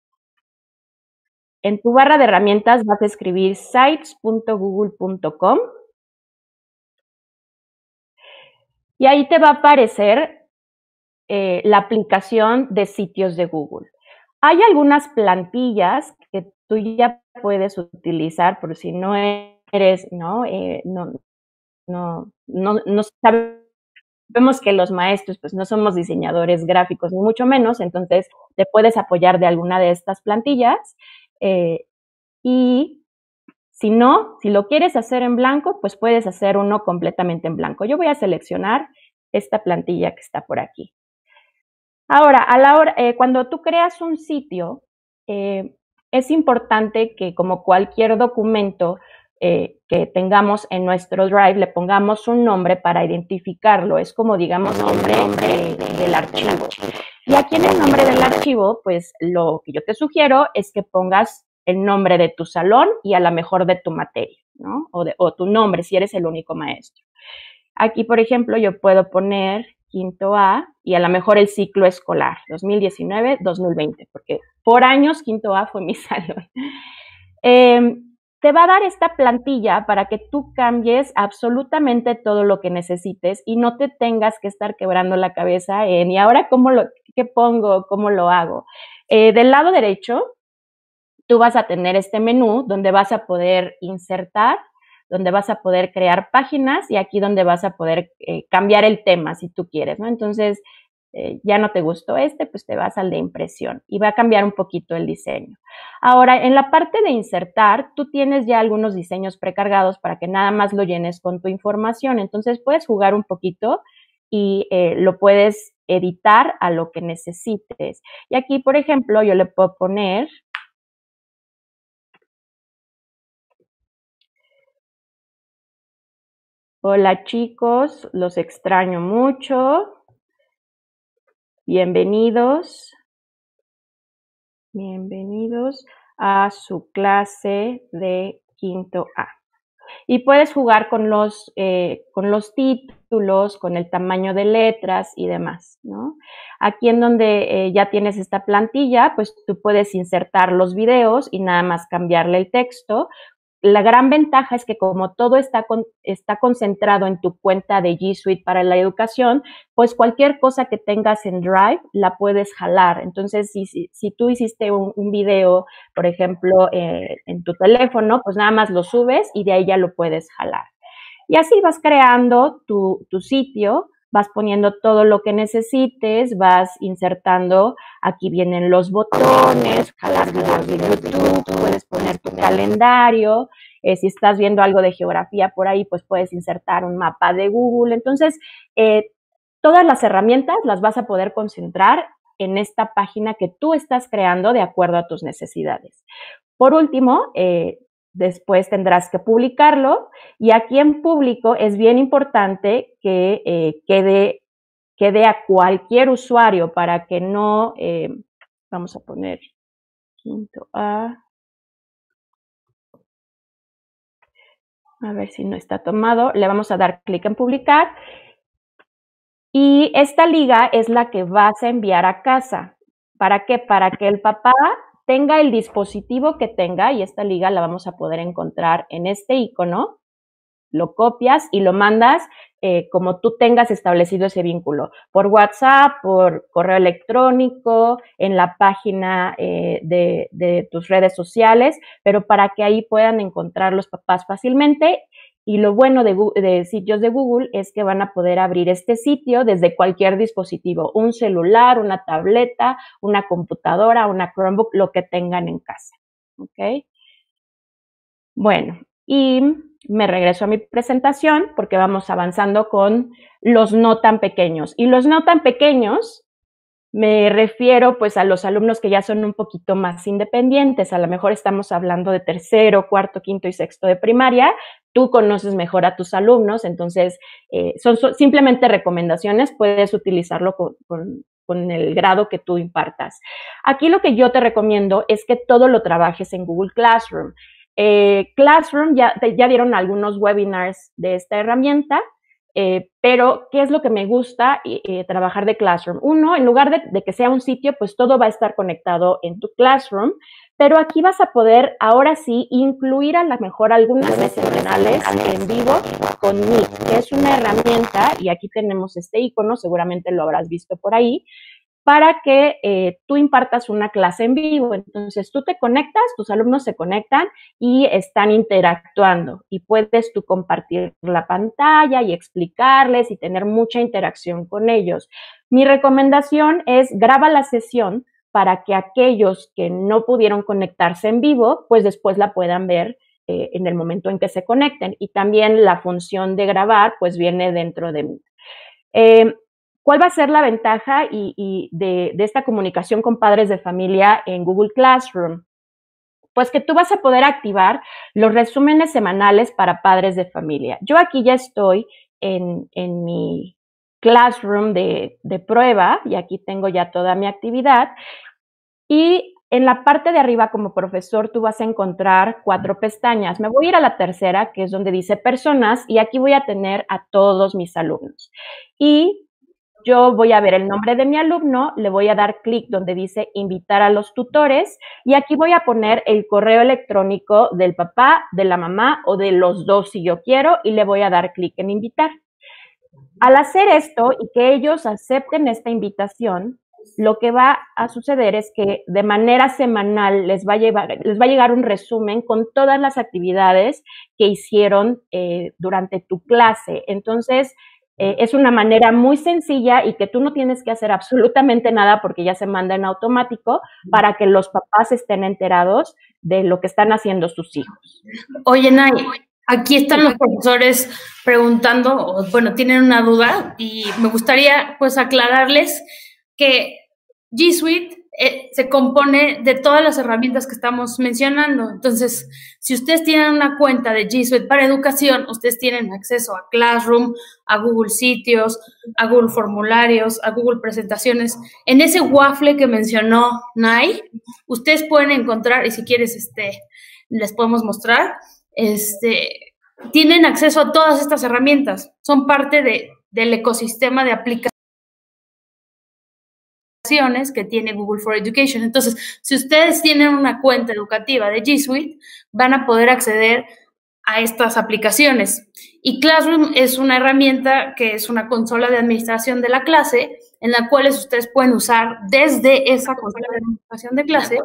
en tu barra de herramientas vas a escribir sites punto google punto com Y ahí te va a aparecer eh, la aplicación de sitios de Google. Hay algunas plantillas que tú ya puedes utilizar por si no eres, ¿no? Eh, no, no, no, no sabemos que los maestros pues no somos diseñadores gráficos ni mucho menos, entonces te puedes apoyar de alguna de estas plantillas eh, y si no, si lo quieres hacer en blanco, pues puedes hacer uno completamente en blanco. Yo voy a seleccionar esta plantilla que está por aquí. Ahora, a la hora, eh, cuando tú creas un sitio, eh, es importante que como cualquier documento eh, que tengamos en nuestro Drive, le pongamos un nombre para identificarlo. Es como, digamos, nombre, nombre eh, del archivo. Y aquí en el nombre del archivo, pues lo que yo te sugiero es que pongas el nombre de tu salón y a lo mejor de tu materia, ¿no? O, de, o tu nombre si eres el único maestro. Aquí, por ejemplo, yo puedo poner quinto A y a lo mejor el ciclo escolar, dos mil diecinueve dos mil veinte, porque por años quinto A fue mi salón. Eh, te va a dar esta plantilla para que tú cambies absolutamente todo lo que necesites y no te tengas que estar quebrando la cabeza en ¿y ahora cómo lo, qué pongo, cómo lo hago? Eh, del lado derecho, tú vas a tener este menú donde vas a poder insertar, donde vas a poder crear páginas y aquí donde vas a poder eh, cambiar el tema si tú quieres, ¿no? Entonces, eh, ya no te gustó este, pues te vas al de impresión y va a cambiar un poquito el diseño. Ahora, en la parte de insertar, tú tienes ya algunos diseños precargados para que nada más lo llenes con tu información, entonces puedes jugar un poquito y eh, lo puedes editar a lo que necesites. Y aquí, por ejemplo, yo le puedo poner hola chicos, los extraño mucho. Bienvenidos. Bienvenidos a su clase de quinto A. Y puedes jugar con los, eh, con los títulos, con el tamaño de letras y demás, ¿no? Aquí en donde eh, ya tienes esta plantilla, pues tú puedes insertar los videos y nada más cambiarle el texto. La gran ventaja es que como todo está, con, está concentrado en tu cuenta de G Suite para la educación, pues cualquier cosa que tengas en Drive la puedes jalar. Entonces, si, si, si tú hiciste un, un video, por ejemplo, eh, en tu teléfono, pues nada más lo subes y de ahí ya lo puedes jalar. Y así vas creando tu, tu sitio, vas poniendo todo lo que necesites, vas insertando, aquí vienen los botones, jalar videos de YouTube, puedes poner tu calendario, eh, si estás viendo algo de geografía por ahí, pues puedes insertar un mapa de Google. Entonces, eh, todas las herramientas las vas a poder concentrar en esta página que tú estás creando de acuerdo a tus necesidades. Por último, eh, después tendrás que publicarlo y aquí en público es bien importante que eh, quede, quede a cualquier usuario para que no, eh, vamos a poner quinto A, a ver si no está tomado, le vamos a dar clic en publicar y esta liga es la que vas a enviar a casa. ¿Para qué? Para que el papá tenga el dispositivo que tenga, y esta liga la vamos a poder encontrar en este icono, lo copias y lo mandas eh, como tú tengas establecido ese vínculo, por WhatsApp, por correo electrónico, en la página eh, de, de tus redes sociales, pero para que ahí puedan encontrar los papás fácilmente. Y lo bueno de, de sitios de Google es que van a poder abrir este sitio desde cualquier dispositivo, un celular, una tableta, una computadora, una Chromebook, lo que tengan en casa. ¿Ok? Bueno, y me regreso a mi presentación porque vamos avanzando con los no tan pequeños. Y los no tan pequeños me refiero pues a los alumnos que ya son un poquito más independientes. A lo mejor estamos hablando de tercero, cuarto, quinto y sexto de primaria. Tú conoces mejor a tus alumnos, entonces eh, son, son simplemente recomendaciones. Puedes utilizarlo con, con, con el grado que tú impartas. Aquí lo que yo te recomiendo es que todo lo trabajes en Google Classroom. Eh, Classroom, ya, ya dieron algunos webinars de esta herramienta. Eh, pero, ¿qué es lo que me gusta eh, trabajar de Classroom? Uno, en lugar de, de que sea un sitio, pues todo va a estar conectado en tu Classroom, pero aquí vas a poder, ahora sí, incluir a lo mejor algunas semanales en vivo con Meet, que es una herramienta, y aquí tenemos este icono, seguramente lo habrás visto por ahí, para que eh, tú impartas una clase en vivo. Entonces, tú te conectas, tus alumnos se conectan y están interactuando y puedes tú compartir la pantalla y explicarles y tener mucha interacción con ellos. Mi recomendación es graba la sesión para que aquellos que no pudieron conectarse en vivo, pues después la puedan ver eh, en el momento en que se conecten. Y también la función de grabar, pues viene dentro de mí. Eh, ¿Cuál va a ser la ventaja y, y de, de esta comunicación con padres de familia en Google Classroom? Pues que tú vas a poder activar los resúmenes semanales para padres de familia. Yo aquí ya estoy en, en mi Classroom de, de prueba y aquí tengo ya toda mi actividad. Y en la parte de arriba como profesor tú vas a encontrar cuatro pestañas. Me voy a ir a la tercera, que es donde dice personas, y aquí voy a tener a todos mis alumnos. Y yo voy a ver el nombre de mi alumno, le voy a dar clic donde dice invitar a los tutores y aquí voy a poner el correo electrónico del papá, de la mamá o de los dos si yo quiero y le voy a dar clic en invitar. Al hacer esto y que ellos acepten esta invitación, lo que va a suceder es que de manera semanal les va a llevar, les va a llegar un resumen con todas las actividades que hicieron eh, durante tu clase. Entonces, Eh, es una manera muy sencilla y que tú no tienes que hacer absolutamente nada porque ya se manda en automático para que los papás estén enterados de lo que están haciendo sus hijos. Oye, Nay, aquí están los profesores preguntando, o, bueno, tienen una duda y me gustaría pues aclararles que G Suite eh, se compone de todas las herramientas que estamos mencionando. Entonces, si ustedes tienen una cuenta de G Suite para educación, ustedes tienen acceso a Classroom, a Google Sitios, a Google Formularios, a Google Presentaciones. En ese waffle que mencionó Nay, ustedes pueden encontrar, y si quieres, este, les podemos mostrar, este, tienen acceso a todas estas herramientas. Son parte de, del ecosistema de aplicaciones que tiene Google for Education. Entonces, si ustedes tienen una cuenta educativa de G Suite, van a poder acceder a estas aplicaciones. Y Classroom es una herramienta que es una consola de administración de la clase, en la cual ustedes pueden usar desde esa consola de administración de clase,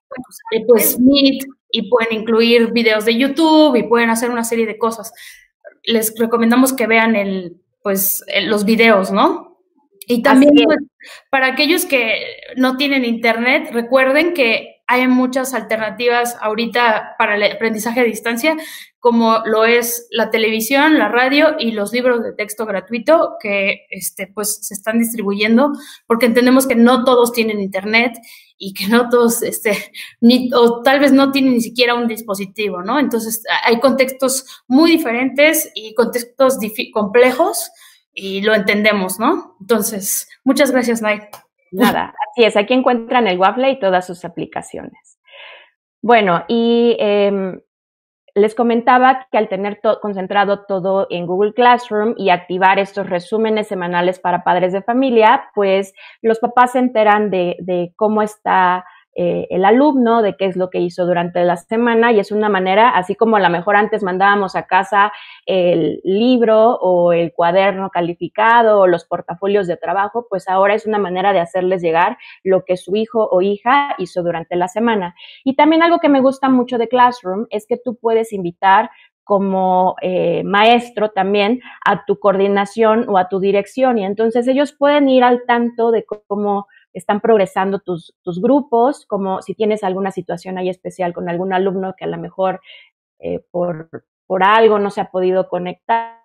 pues Meet, y pueden incluir videos de YouTube y pueden hacer una serie de cosas. Les recomendamos que vean el, pues, el, los videos, ¿no? Y también pues, para aquellos que no tienen internet, recuerden que hay muchas alternativas ahorita para el aprendizaje a distancia, como lo es la televisión, la radio y los libros de texto gratuito que este, pues, se están distribuyendo, porque entendemos que no todos tienen internet y que no todos, este, ni, o tal vez no tienen ni siquiera un dispositivo, ¿no? Entonces, hay contextos muy diferentes y contextos complejos, y lo entendemos, ¿no? Entonces, muchas gracias, Nay. Nada, así es, aquí encuentran el waffle y todas sus aplicaciones. Bueno, y eh, les comentaba que al tener to- concentrado todo en Google Classroom y activar estos resúmenes semanales para padres de familia, pues los papás se enteran de, de cómo está Eh, el alumno, de qué es lo que hizo durante la semana, y es una manera, así como a lo mejor antes mandábamos a casa el libro o el cuaderno calificado o los portafolios de trabajo, pues ahora es una manera de hacerles llegar lo que su hijo o hija hizo durante la semana. Y también algo que me gusta mucho de Classroom es que tú puedes invitar como eh, maestro también a tu coordinación o a tu dirección, y entonces ellos pueden ir al tanto de cómo están progresando tus, tus grupos, como si tienes alguna situación ahí especial con algún alumno que a lo mejor eh, por, por algo no se ha podido conectar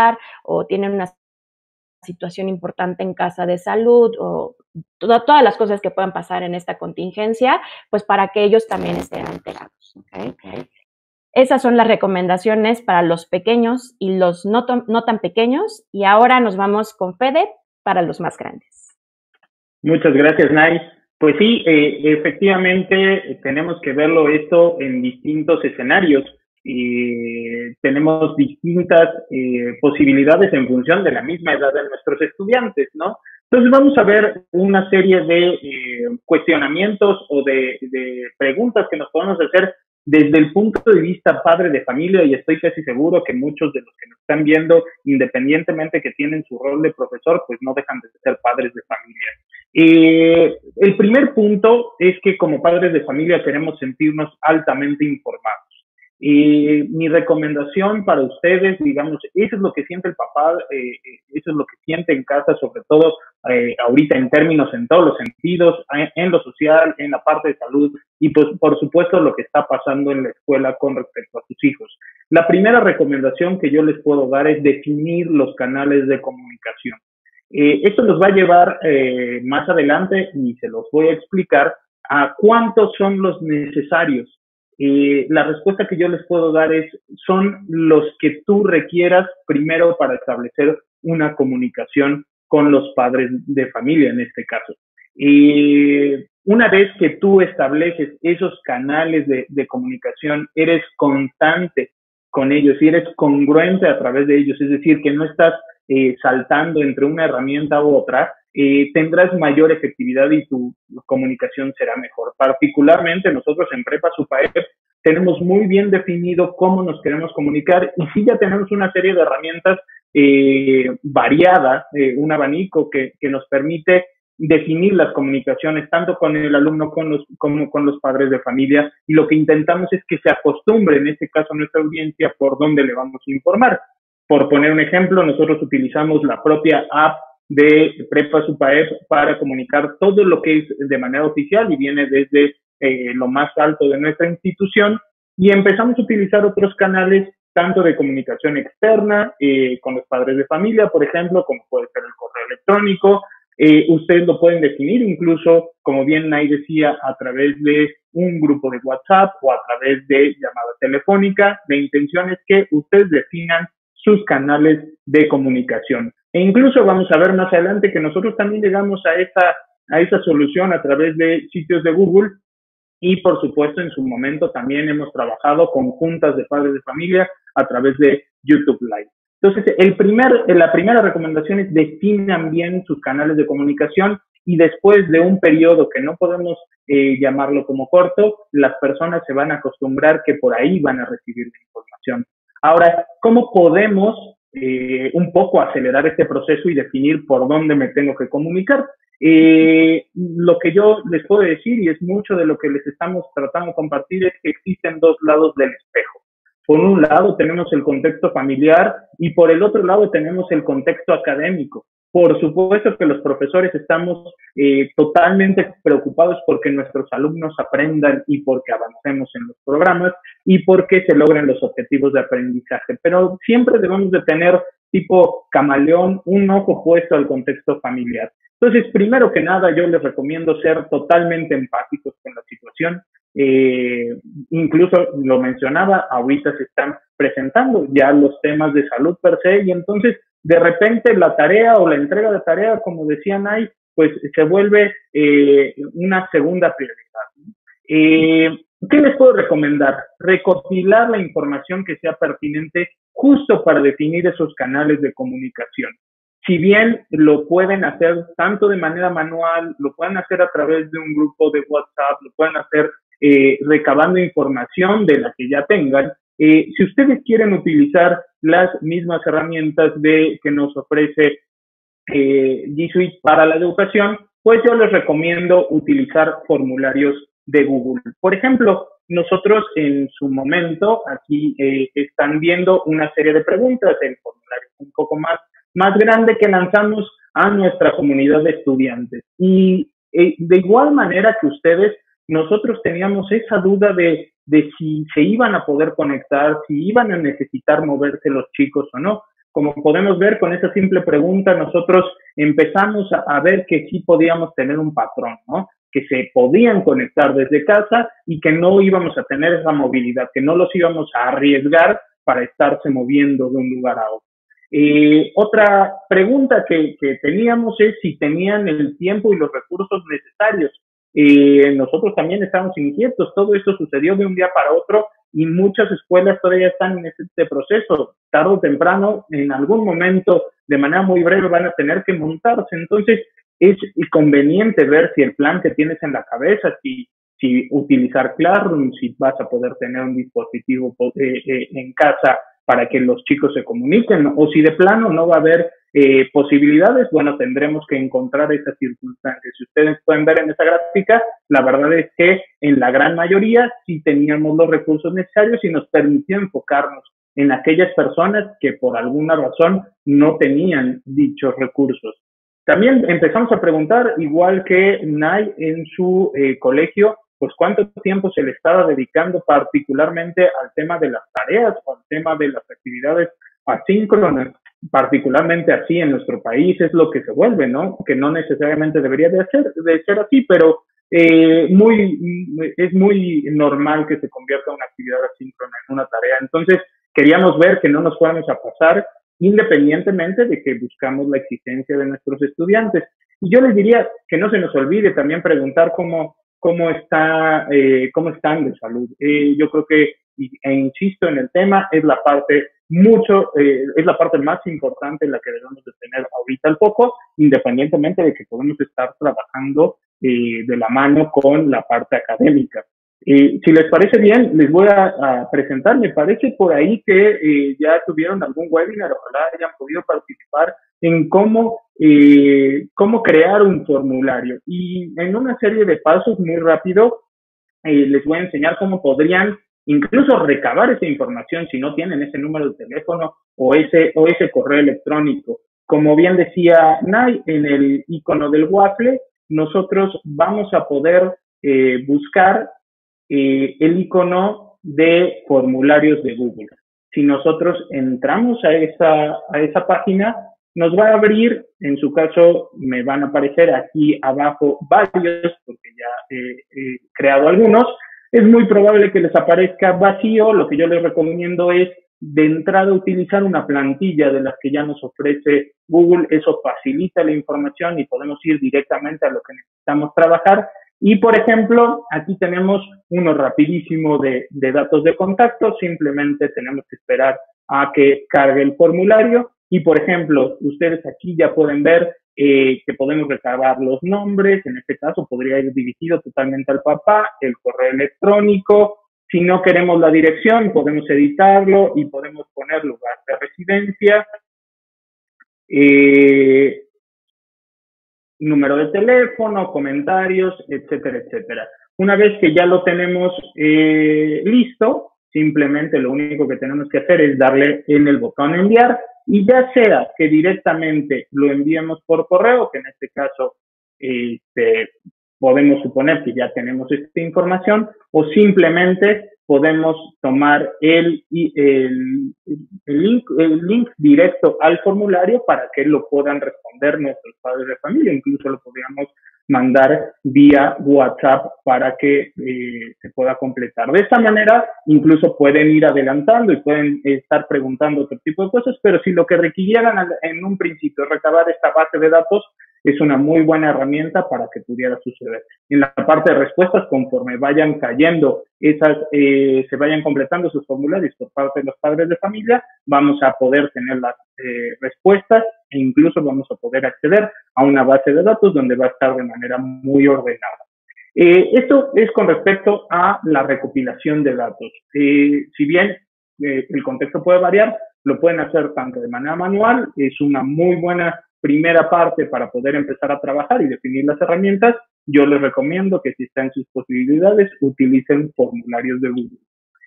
o tienen una situación importante en casa de salud o toda, todas las cosas que puedan pasar en esta contingencia, pues para que ellos también estén enterados. ¿Okay? Okay. Esas son las recomendaciones para los pequeños y los no, no tan pequeños, y ahora nos vamos con Fede para los más grandes. Muchas gracias, Nay. Pues sí, eh, efectivamente tenemos que verlo esto en distintos escenarios. eh, tenemos distintas eh, posibilidades en función de la misma edad de nuestros estudiantes, ¿no? Entonces vamos a ver una serie de eh, cuestionamientos o de, de preguntas que nos podemos hacer desde el punto de vista padre de familia, y estoy casi seguro que muchos de los que nos están viendo, independientemente que tienen su rol de profesor, pues no dejan de ser padres de familia. Eh, el primer punto es que como padres de familia queremos sentirnos altamente informados. Eh, mi recomendación para ustedes, digamos, eso es lo que siente el papá, eh, eso es lo que siente en casa, sobre todo eh, ahorita en términos, en todos los sentidos, en, en lo social, en la parte de salud y pues por supuesto lo que está pasando en la escuela con respecto a sus hijos. La primera recomendación que yo les puedo dar es definir los canales de comunicación. Eh, esto nos va a llevar eh, más adelante, y se los voy a explicar, a cuántos son los necesarios. Eh, la respuesta que yo les puedo dar es, son los que tú requieras primero para establecer una comunicación con los padres de familia en este caso. Eh, una vez que tú estableces esos canales de, de comunicación, eres constante con ellos y eres congruente a través de ellos, es decir, que no estás eh, saltando entre una herramienta u otra, eh, tendrás mayor efectividad y tu comunicación será mejor. Particularmente nosotros en Prepa Supaep tenemos muy bien definido cómo nos queremos comunicar y sí ya tenemos una serie de herramientas eh, variadas, eh, un abanico que, que nos permite definir las comunicaciones tanto con el alumno con los, como con los padres de familia, y lo que intentamos es que se acostumbre, en este caso nuestra audiencia, por dónde le vamos a informar. Por poner un ejemplo, nosotros utilizamos la propia app de Prepa Supaep para comunicar todo lo que es de manera oficial y viene desde eh, lo más alto de nuestra institución, y empezamos a utilizar otros canales tanto de comunicación externa eh, con los padres de familia, por ejemplo, como puede ser el correo electrónico. Eh, ustedes lo pueden definir incluso, como bien Nay decía, a través de un grupo de WhatsApp o a través de llamada telefónica. La intención es que ustedes definan sus canales de comunicación. E incluso vamos a ver más adelante que nosotros también llegamos a esa, a esa solución a través de sitios de Google, y por supuesto en su momento también hemos trabajado con juntas de padres de familia a través de YouTube Live. Entonces, el primer, la primera recomendación es definan bien sus canales de comunicación, y después de un periodo que no podemos eh, llamarlo como corto, las personas se van a acostumbrar que por ahí van a recibir la información. Ahora, ¿cómo podemos eh, un poco acelerar este proceso y definir por dónde me tengo que comunicar? Eh, lo que yo les puedo decir, y es mucho de lo que les estamos tratando de compartir, es que existen dos lados del espejo. Por un lado tenemos el contexto familiar y por el otro lado tenemos el contexto académico. Por supuesto que los profesores estamos eh, totalmente preocupados porque nuestros alumnos aprendan y porque avancemos en los programas y porque se logren los objetivos de aprendizaje. Pero siempre debemos de tener, tipo camaleón, un ojo puesto al contexto familiar. Entonces, primero que nada, yo les recomiendo ser totalmente empáticos con la situación. Eh, incluso lo mencionaba, ahorita se están presentando ya los temas de salud per se, y entonces de repente la tarea o la entrega de tarea, como decían ahí, pues se vuelve eh, una segunda prioridad. Eh, ¿Qué les puedo recomendar? Recopilar la información que sea pertinente justo para definir esos canales de comunicación. Si bien lo pueden hacer tanto de manera manual, lo pueden hacer a través de un grupo de WhatsApp, lo pueden hacer eh, recabando información de la que ya tengan. Eh, si ustedes quieren utilizar las mismas herramientas de, que nos ofrece eh, G Suite para la educación, pues yo les recomiendo utilizar formularios de Google. Por ejemplo, nosotros en su momento, aquí eh, están viendo una serie de preguntas, el formulario un poco más, más grande que lanzamos a nuestra comunidad de estudiantes. Y eh, de igual manera que ustedes, nosotros teníamos esa duda de, de si se iban a poder conectar, si iban a necesitar moverse los chicos o no. Como podemos ver con esa simple pregunta, nosotros empezamos a, a ver que sí podíamos tener un patrón, ¿no? Que se podían conectar desde casa y que no íbamos a tener esa movilidad, que no los íbamos a arriesgar para estarse moviendo de un lugar a otro. Eh, otra pregunta que, que teníamos es si tenían el tiempo y los recursos necesarios. Eh, nosotros también estamos inquietos, todo esto sucedió de un día para otro y muchas escuelas todavía están en este proceso. Tarde o temprano, en algún momento, de manera muy breve, van a tener que montarse. Entonces, es conveniente ver si el plan que tienes en la cabeza, si, si utilizar Classroom, si vas a poder tener un dispositivo eh, eh, en casa para que los chicos se comuniquen, o si de plano no va a haber eh, posibilidades, bueno, tendremos que encontrar esas circunstancias. Si ustedes pueden ver en esa gráfica, la verdad es que en la gran mayoría sí teníamos los recursos necesarios y nos permitió enfocarnos en aquellas personas que por alguna razón no tenían dichos recursos. También empezamos a preguntar, igual que Nay en su eh, colegio, pues cuánto tiempo se le estaba dedicando particularmente al tema de las tareas o al tema de las actividades asíncronas, particularmente así en nuestro país es lo que se vuelve, ¿no? Que no necesariamente debería de ser, de ser así, pero eh, muy, es muy normal que se convierta una actividad asíncrona en una tarea. Entonces, queríamos ver que no nos fuéramos a pasar independientemente de que buscamos la existencia de nuestros estudiantes. Y yo les diría que no se nos olvide también preguntar cómo cómo está, eh, cómo están de salud. Eh, yo creo que, y, e insisto en el tema, es la parte mucho, eh, es la parte más importante en la que debemos de tener ahorita el foco, independientemente de que podemos estar trabajando eh, de la mano con la parte académica. Eh, si les parece bien, les voy a, a presentar, me parece por ahí que eh, ya tuvieron algún webinar, ojalá hayan podido participar en cómo, eh, cómo crear un formulario. Y en una serie de pasos muy rápido, eh, les voy a enseñar cómo podrían incluso recabar esa información si no tienen ese número de teléfono o ese, o ese correo electrónico. Como bien decía Nay, en el icono del waffle, nosotros vamos a poder eh, buscar eh, el icono de formularios de Google. Si nosotros entramos a esa, a esa página, nos va a abrir, en su caso me van a aparecer aquí abajo varios, porque ya he, he creado algunos. Es muy probable que les aparezca vacío. Lo que yo les recomiendo es de entrada utilizar una plantilla de las que ya nos ofrece Google. Eso facilita la información y podemos ir directamente a lo que necesitamos trabajar. Y, por ejemplo, aquí tenemos uno rapidísimo de, de datos de contacto. Simplemente tenemos que esperar a que cargue el formulario. Y, por ejemplo, ustedes aquí ya pueden ver eh, que podemos recabar los nombres. En este caso, podría ir dirigido totalmente al papá, el correo electrónico. Si no queremos la dirección, podemos editarlo y podemos poner lugar de residencia, eh, número de teléfono, comentarios, etcétera, etcétera. Una vez que ya lo tenemos eh, listo, simplemente lo único que tenemos que hacer es darle en el botón enviar, y ya sea que directamente lo enviemos por correo, que en este caso este, podemos suponer que ya tenemos esta información, o simplemente podemos tomar el, el, el, link, el link directo al formulario para que lo puedan responder nuestros padres de familia. Incluso lo podríamos mandar vía WhatsApp para que eh, se pueda completar. De esta manera, incluso pueden ir adelantando y pueden estar preguntando otro tipo de cosas, pero si lo que requirieran en un principio es recabar esta base de datos, es una muy buena herramienta para que pudiera suceder. En la parte de respuestas, conforme vayan cayendo esas, eh, se vayan completando sus formularios por parte de los padres de familia, vamos a poder tener las eh, respuestas e incluso vamos a poder acceder a una base de datos donde va a estar de manera muy ordenada. Eh, esto es con respecto a la recopilación de datos. Eh, si bien eh, el contexto puede variar, lo pueden hacer tanto de manera manual, es una muy buena primera parte para poder empezar a trabajar y definir las herramientas. Yo les recomiendo que si están en sus posibilidades, utilicen formularios de Google.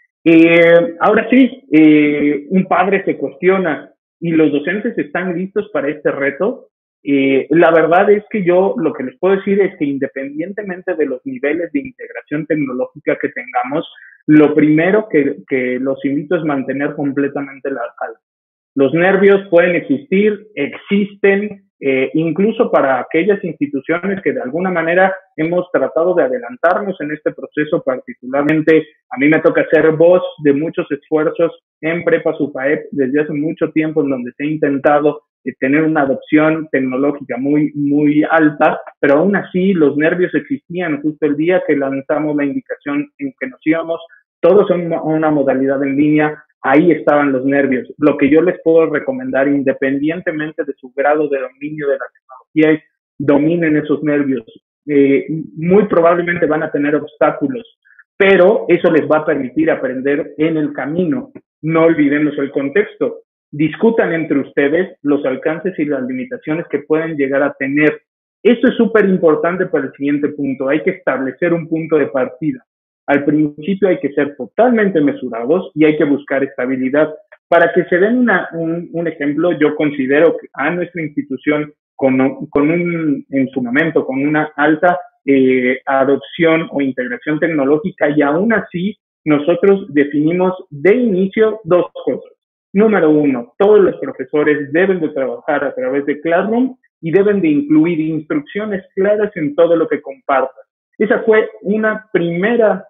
Eh, ahora sí, eh, un padre se cuestiona, ¿y los docentes están listos para este reto? Eh, la verdad es que yo lo que les puedo decir es que independientemente de los niveles de integración tecnológica que tengamos, lo primero que, que los invito es mantener completamente la calma. Los nervios pueden existir, existen, eh, incluso para aquellas instituciones que de alguna manera hemos tratado de adelantarnos en este proceso. Particularmente a mí me toca ser voz de muchos esfuerzos en Prepa Supaep desde hace mucho tiempo, en donde se ha intentado eh, tener una adopción tecnológica muy, muy alta, pero aún así los nervios existían justo el día que lanzamos la indicación en que nos íbamos todos son una, una modalidad en línea, ahí estaban los nervios. Lo que yo les puedo recomendar, independientemente de su grado de dominio de la tecnología, es dominen esos nervios. Eh, muy probablemente van a tener obstáculos, pero eso les va a permitir aprender en el camino. No olvidemos el contexto. Discutan entre ustedes los alcances y las limitaciones que pueden llegar a tener. Esto es súper importante para el siguiente punto. Hay que establecer un punto de partida. Al principio hay que ser totalmente mesurados y hay que buscar estabilidad. Para que se den una, un, un ejemplo, yo considero que a nuestra institución, con, con un, en su momento, con una alta eh, adopción o integración tecnológica, y aún así nosotros definimos de inicio dos cosas. Número uno, todos los profesores deben de trabajar a través de Classroom y deben de incluir instrucciones claras en todo lo que compartan. Esa fue una primera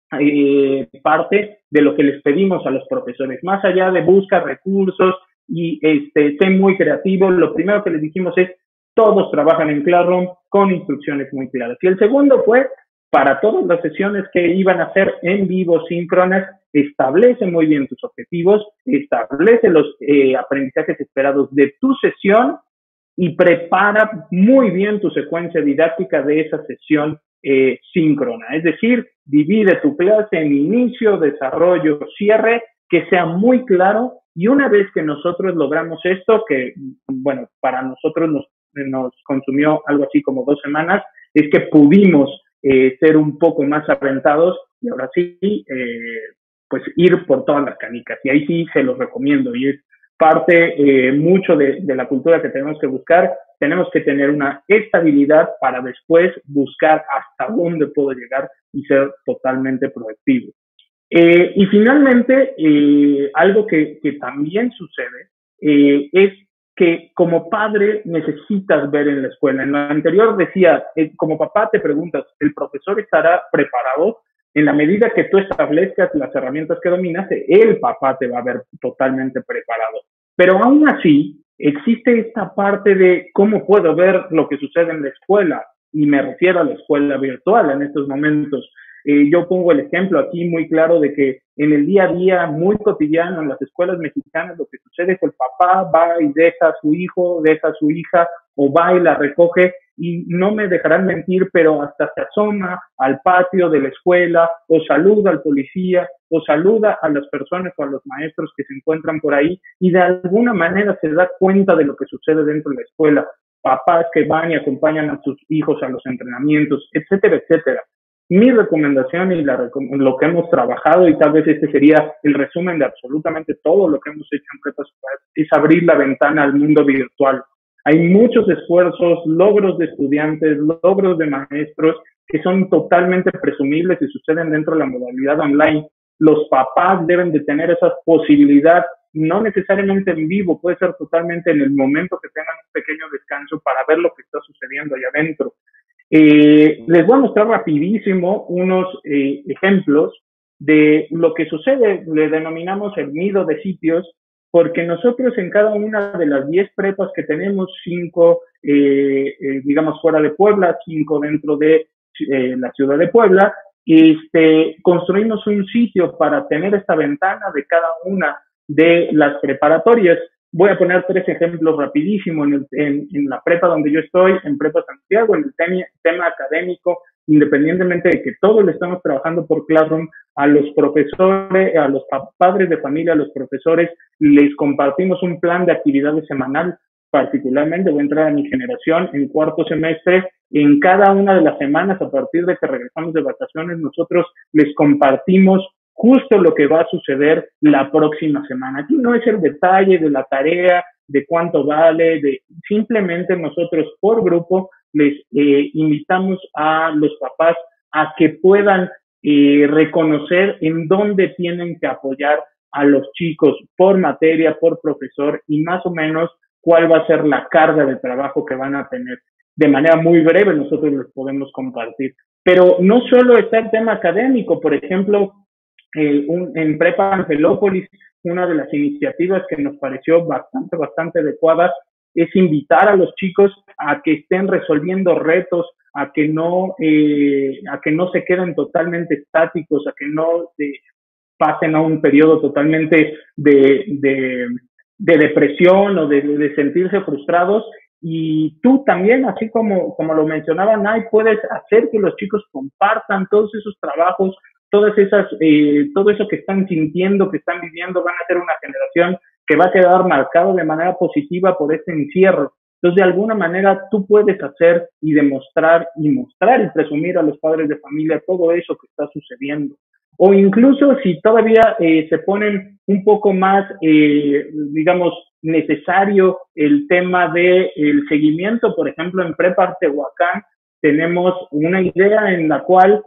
eh, parte de lo que les pedimos a los profesores. Más allá de buscar recursos y este, ser muy creativos, lo primero que les dijimos es todos trabajan en Classroom con instrucciones muy claras. Y el segundo fue, para todas las sesiones que iban a hacer en vivo, síncronas, establece muy bien tus objetivos, establece los eh, aprendizajes esperados de tu sesión y prepara muy bien tu secuencia didáctica de esa sesión eh, síncrona. Es decir, divide tu clase en inicio, desarrollo, cierre, que sea muy claro, y una vez que nosotros logramos esto, que bueno, para nosotros nos, nos consumió algo así como dos semanas, es que pudimos eh, ser un poco más aventados y ahora sí, eh, pues ir por todas las canicas. Y ahí sí se los recomiendo, y es parte eh, mucho de, de la cultura que tenemos que buscar. Tenemos que tener una estabilidad para después buscar hasta dónde puedo llegar y ser totalmente proactivo. Eh, y finalmente, eh, algo que, que también sucede eh, es que como padre necesitas ver en la escuela. En lo anterior decía, eh, como papá te preguntas, ¿el profesor estará preparado? En la medida que tú establezcas las herramientas que dominas, el papá te va a ver totalmente preparado. Pero aún así, existe esta parte de cómo puedo ver lo que sucede en la escuela, y me refiero a la escuela virtual en estos momentos. Eh, yo pongo el ejemplo aquí muy claro de que en el día a día, muy cotidiano, en las escuelas mexicanas, lo que sucede es que el papá va y deja a su hijo, deja a su hija, o va y la recoge, y no me dejarán mentir, pero hasta se asoma al patio de la escuela, o saluda al policía, o saluda a las personas o a los maestros que se encuentran por ahí, y de alguna manera se da cuenta de lo que sucede dentro de la escuela. Papás que van y acompañan a sus hijos a los entrenamientos, etcétera, etcétera. Mi recomendación y la, lo que hemos trabajado, y tal vez este sería el resumen de absolutamente todo lo que hemos hecho en Prepa Super, es abrir la ventana al mundo virtual. Hay muchos esfuerzos, logros de estudiantes, logros de maestros que son totalmente presumibles y suceden dentro de la modalidad online. Los papás deben de tener esa posibilidad, no necesariamente en vivo, puede ser totalmente en el momento que tengan un pequeño descanso para ver lo que está sucediendo allá adentro. Eh, les voy a mostrar rapidísimo unos eh, ejemplos de lo que sucede. Le denominamos el nido de sitios, porque nosotros en cada una de las diez prepas que tenemos, cinco, eh, eh, digamos, fuera de Puebla, cinco dentro de eh, la ciudad de Puebla, este, construimos un sitio para tener esta ventana de cada una de las preparatorias. Voy a poner tres ejemplos rapidísimo en, el, en, en la prepa donde yo estoy, en Prepa Santiago, en el tema, tema académico, independientemente de que todos le estamos trabajando por Classroom, a los profesores, a los padres de familia, a los profesores, les compartimos un plan de actividades semanal. Particularmente voy a entrar a mi generación en cuarto semestre. En cada una de las semanas, a partir de que regresamos de vacaciones, nosotros les compartimos justo lo que va a suceder la próxima semana. Aquí no es el detalle de la tarea, de cuánto vale, de simplemente nosotros por grupo les eh, invitamos a los papás a que puedan eh, reconocer en dónde tienen que apoyar a los chicos por materia, por profesor, y más o menos cuál va a ser la carga de trabajo que van a tener. De manera muy breve nosotros les podemos compartir. Pero no solo está el tema académico. Por ejemplo, eh, un, en Prepa Angelópolis, una de las iniciativas que nos pareció bastante, bastante adecuada es invitar a los chicos a que estén resolviendo retos, a que no, eh, a que no se queden totalmente estáticos, a que no eh, pasen a un periodo totalmente de, de, de depresión o de, de sentirse frustrados. Y tú también, así como, como lo mencionaba Nay, puedes hacer que los chicos compartan todos esos trabajos, todas esas, eh, todo eso que están sintiendo, que están viviendo. Van a ser una generación que va a quedar marcado de manera positiva por este encierro. Entonces, de alguna manera, tú puedes hacer y demostrar y mostrar y presumir a los padres de familia todo eso que está sucediendo. O incluso si todavía eh, se ponen un poco más, eh, digamos, necesario el tema del seguimiento. Por ejemplo, en Prepa Tehuacán tenemos una idea en la cual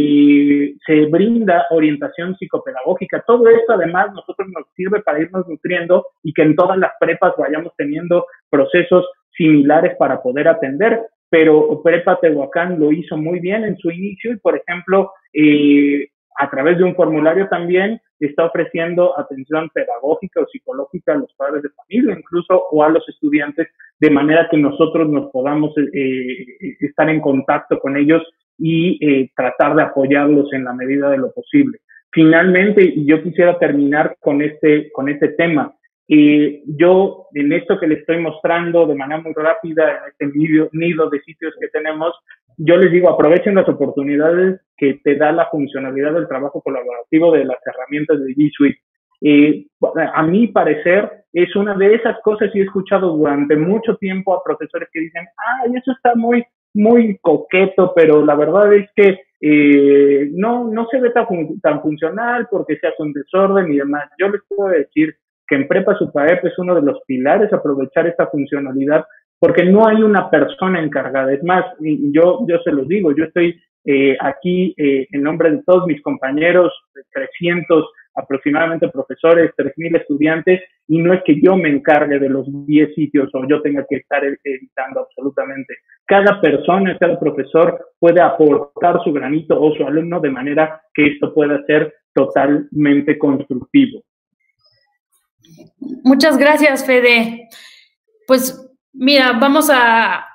eh, se brinda orientación psicopedagógica. Todo esto, además, nosotros nos sirve para irnos nutriendo y que en todas las prepas vayamos teniendo procesos similares para poder atender. Pero Prepa Tehuacán lo hizo muy bien en su inicio y, por ejemplo, eh, a través de un formulario también está ofreciendo atención pedagógica o psicológica a los padres de familia, incluso, o a los estudiantes, de manera que nosotros nos podamos eh, estar en contacto con ellos y eh, tratar de apoyarlos en la medida de lo posible. Finalmente, y yo quisiera terminar con este, con este tema, eh, yo en esto que les estoy mostrando de manera muy rápida, en este nido, nido de sitios que tenemos, yo les digo, aprovechen las oportunidades que te da la funcionalidad del trabajo colaborativo de las herramientas de G Suite. Eh, a mi parecer, es una de esas cosas, y he escuchado durante mucho tiempo a profesores que dicen, ah, eso está muy, muy coqueto, pero la verdad es que eh, no, no se ve tan, tan funcional porque se hace un desorden y demás. Yo les puedo decir que en Prepa Supaep es uno de los pilares aprovechar esta funcionalidad, porque no hay una persona encargada. Es más, y yo, yo se los digo, yo estoy eh, aquí eh, en nombre de todos mis compañeros, de trescientos aproximadamente profesores, tres mil estudiantes, y no es que yo me encargue de los diez sitios o yo tenga que estar editando absolutamente. Cada persona, cada profesor puede aportar su granito o su alumno de manera que esto pueda ser totalmente constructivo. Muchas gracias, Fede. Pues mira, vamos a,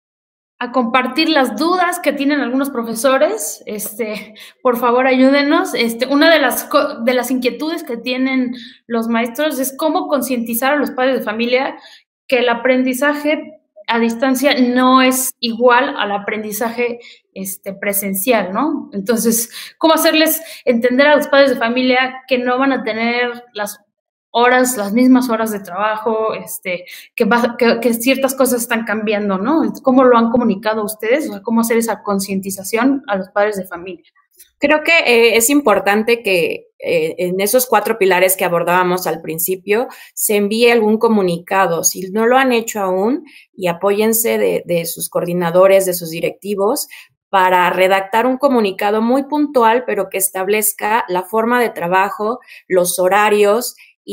a compartir las dudas que tienen algunos profesores. Este, por favor, ayúdenos. Este, una de las, de las inquietudes que tienen los maestros es cómo concientizar a los padres de familia que el aprendizaje a distancia no es igual al aprendizaje este, presencial, ¿no? Entonces, ¿cómo hacerles entender a los padres de familia que no van a tener las horas, las mismas horas de trabajo, este, que, va, que, que ciertas cosas están cambiando, ¿no? ¿Cómo lo han comunicado ustedes? O sea, ¿cómo hacer esa concientización a los padres de familia? Creo que eh, es importante que eh, en esos cuatro pilares que abordábamos al principio se envíe algún comunicado. Si no lo han hecho aún, y apóyense de, de sus coordinadores, de sus directivos, para redactar un comunicado muy puntual, pero que establezca la forma de trabajo, los horarios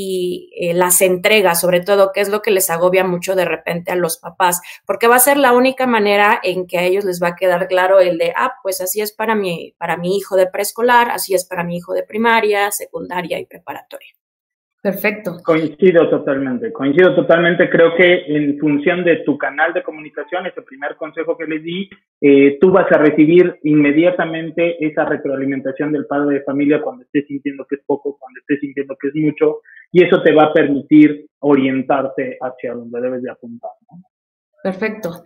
y eh, las entregas, sobre todo, que es lo que les agobia mucho de repente a los papás, porque va a ser la única manera en que a ellos les va a quedar claro el de, ah, pues así es para mi, para mi hijo de preescolar, así es para mi hijo de primaria, secundaria y preparatoria. Perfecto. Coincido totalmente, coincido totalmente. Creo que en función de tu canal de comunicación, ese primer consejo que les di, eh, tú vas a recibir inmediatamente esa retroalimentación del padre de familia cuando estés sintiendo que es poco, cuando estés sintiendo que es mucho, y eso te va a permitir orientarte hacia donde debes de apuntar, ¿no? Perfecto.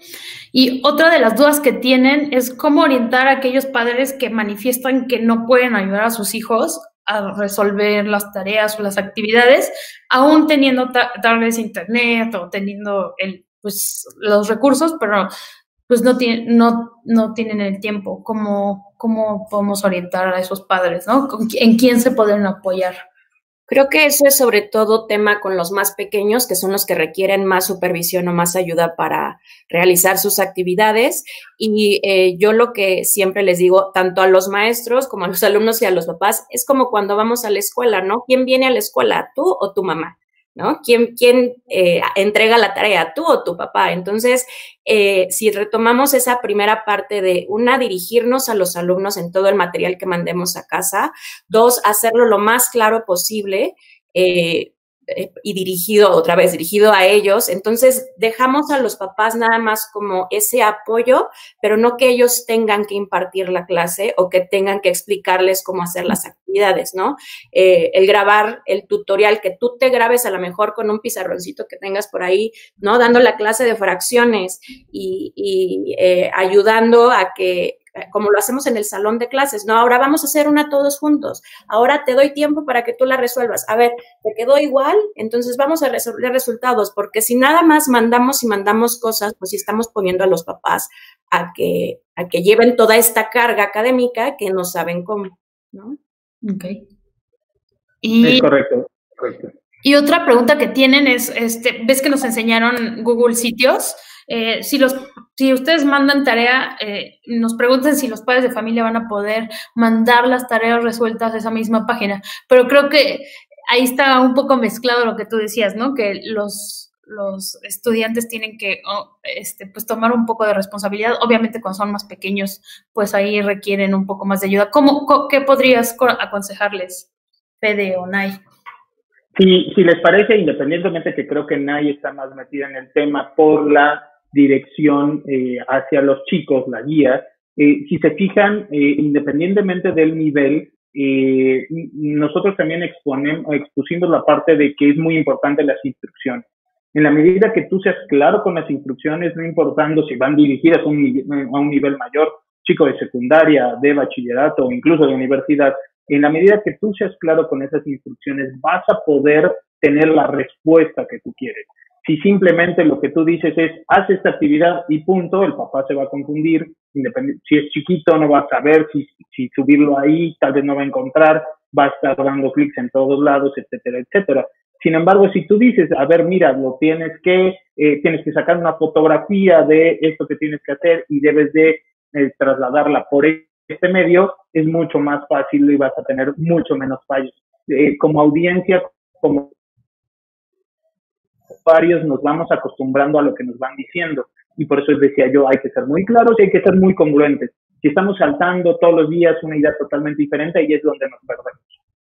Y otra de las dudas que tienen es cómo orientar a aquellos padres que manifiestan que no pueden ayudar a sus hijos a resolver las tareas o las actividades, aún teniendo tal vez internet o teniendo el, pues, los recursos, pero pues no, tiene, no, no tienen el tiempo. ¿Cómo, cómo podemos orientar a esos padres, ¿no? ¿En quién se pueden apoyar? Creo que eso es sobre todo tema con los más pequeños, que son los que requieren más supervisión o más ayuda para realizar sus actividades. Y eh, yo lo que siempre les digo, tanto a los maestros como a los alumnos y a los papás, es como cuando vamos a la escuela, ¿no? ¿Quién viene a la escuela, tú o tu mamá? ¿No? ¿Quién, quién eh, entrega la tarea, tú o tu papá? Entonces, eh, si retomamos esa primera parte de, una, dirigirnos a los alumnos en todo el material que mandemos a casa, dos, hacerlo lo más claro posible, eh, eh, y dirigido, otra vez, dirigido a ellos. Entonces, dejamos a los papás nada más como ese apoyo, pero no que ellos tengan que impartir la clase o que tengan que explicarles cómo hacer las actividades, ¿no? Eh, el grabar el tutorial, que tú te grabes a lo mejor con un pizarroncito que tengas por ahí, ¿no? Dando la clase de fracciones y, y eh, ayudando a que, como lo hacemos en el salón de clases, ¿no? Ahora vamos a hacer una todos juntos. Ahora te doy tiempo para que tú la resuelvas. A ver, ¿te quedó igual? Entonces vamos a resolver resultados, porque si nada más mandamos y mandamos cosas, pues sí estamos poniendo a los papás a que, a que lleven toda esta carga académica que no saben cómo, ¿no? Ok. Y, es correcto, correcto. Y otra pregunta que tienen es, este, ¿ves que nos enseñaron Google Sitios? Eh, si, los, si ustedes mandan tarea, eh, nos preguntan si los padres de familia van a poder mandar las tareas resueltas a esa misma página. Pero creo que ahí está un poco mezclado lo que tú decías, ¿no? Que los, los estudiantes tienen que oh, este, pues tomar un poco de responsabilidad. Obviamente cuando son más pequeños, pues ahí requieren un poco más de ayuda. ¿Cómo, ¿Qué podrías aconsejarles, Fede o Nay? Si, si les parece, independientemente que creo que Nay está más metida en el tema por la dirección eh, hacia los chicos, la guía, eh, si se fijan, eh, independientemente del nivel, eh, nosotros también exponemos, expusimos la parte de que es muy importante las instrucciones. En la medida que tú seas claro con las instrucciones, no importando si van dirigidas a un, a un nivel mayor, chico de secundaria, de bachillerato o incluso de universidad, en la medida que tú seas claro con esas instrucciones, vas a poder tener la respuesta que tú quieres. Si simplemente lo que tú dices es, haz esta actividad y punto, el papá se va a confundir, si es chiquito no va a saber si, si subirlo ahí, tal vez no va a encontrar, va a estar dando clics en todos lados, etcétera, etcétera. Sin embargo, si tú dices, a ver, mira, lo tienes que, eh, tienes que sacar una fotografía de esto que tienes que hacer y debes de eh, trasladarla por este medio, es mucho más fácil y vas a tener mucho menos fallos. Eh, como audiencia, como varios nos vamos acostumbrando a lo que nos van diciendo y por eso decía yo, hay que ser muy claros y hay que ser muy congruentes. Si estamos saltando todos los días una idea totalmente diferente, ahí es donde nos perdemos.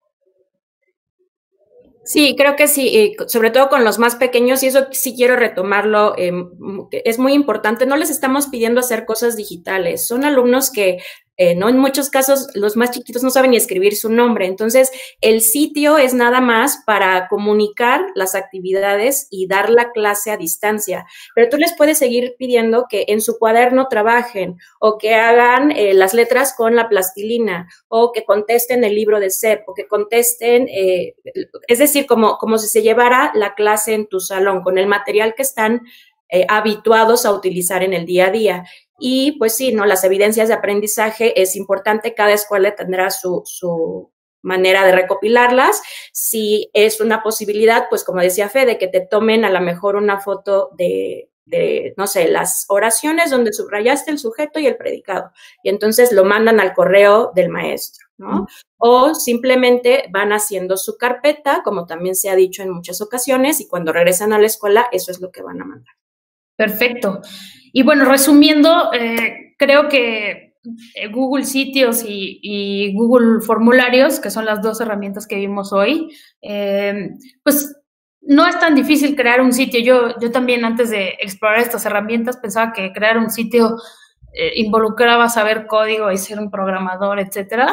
Sí, creo que sí, eh, sobre todo con los más pequeños, y eso sí quiero retomarlo, eh, es muy importante, no les estamos pidiendo hacer cosas digitales, son alumnos que eh, no en muchos casos los más chiquitos no saben ni escribir su nombre, entonces el sitio es nada más para comunicar las actividades y dar la clase a distancia, pero tú les puedes seguir pidiendo que en su cuaderno trabajen o que hagan eh, las letras con la plastilina o que contesten el libro de C E P o que contesten, eh, es decir, como, como si se llevara la clase en tu salón con el material que están eh, habituados a utilizar en el día a día. Y pues sí, ¿no? Las evidencias de aprendizaje es importante, cada escuela tendrá su, su manera de recopilarlas. Si es una posibilidad, pues como decía Fede, que te tomen a lo mejor una foto de, de, no sé, las oraciones donde subrayaste el sujeto y el predicado. Y entonces lo mandan al correo del maestro, ¿no? O simplemente van haciendo su carpeta, como también se ha dicho en muchas ocasiones, y cuando regresan a la escuela, eso es lo que van a mandar. Perfecto. Y bueno, resumiendo, eh, creo que Google Sitios y, y Google Formularios, que son las dos herramientas que vimos hoy, eh, pues no es tan difícil crear un sitio. Yo, yo también antes de explorar estas herramientas pensaba que crear un sitio eh, involucraba saber código y ser un programador, etcétera,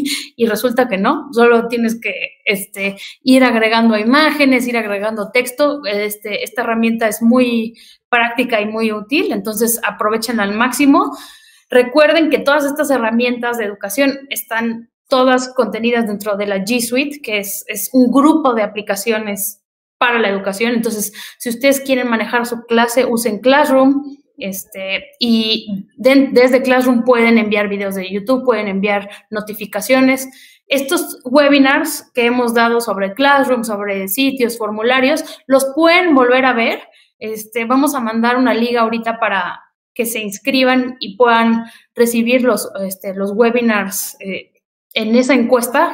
y resulta que no, solo tienes que este, ir agregando imágenes, ir agregando texto. Este, esta herramienta es muy práctica y muy útil, entonces aprovechen al máximo. Recuerden que todas estas herramientas de educación están todas contenidas dentro de la G Suite, que es, es un grupo de aplicaciones para la educación. Entonces, si ustedes quieren manejar su clase, usen Classroom, este, y de, desde Classroom pueden enviar videos de YouTube, pueden enviar notificaciones. Estos webinars que hemos dado sobre Classroom, sobre sitios, formularios, los pueden volver a ver. Este, vamos a mandar una liga ahorita para que se inscriban y puedan recibir los, este, los webinars eh, en esa encuesta,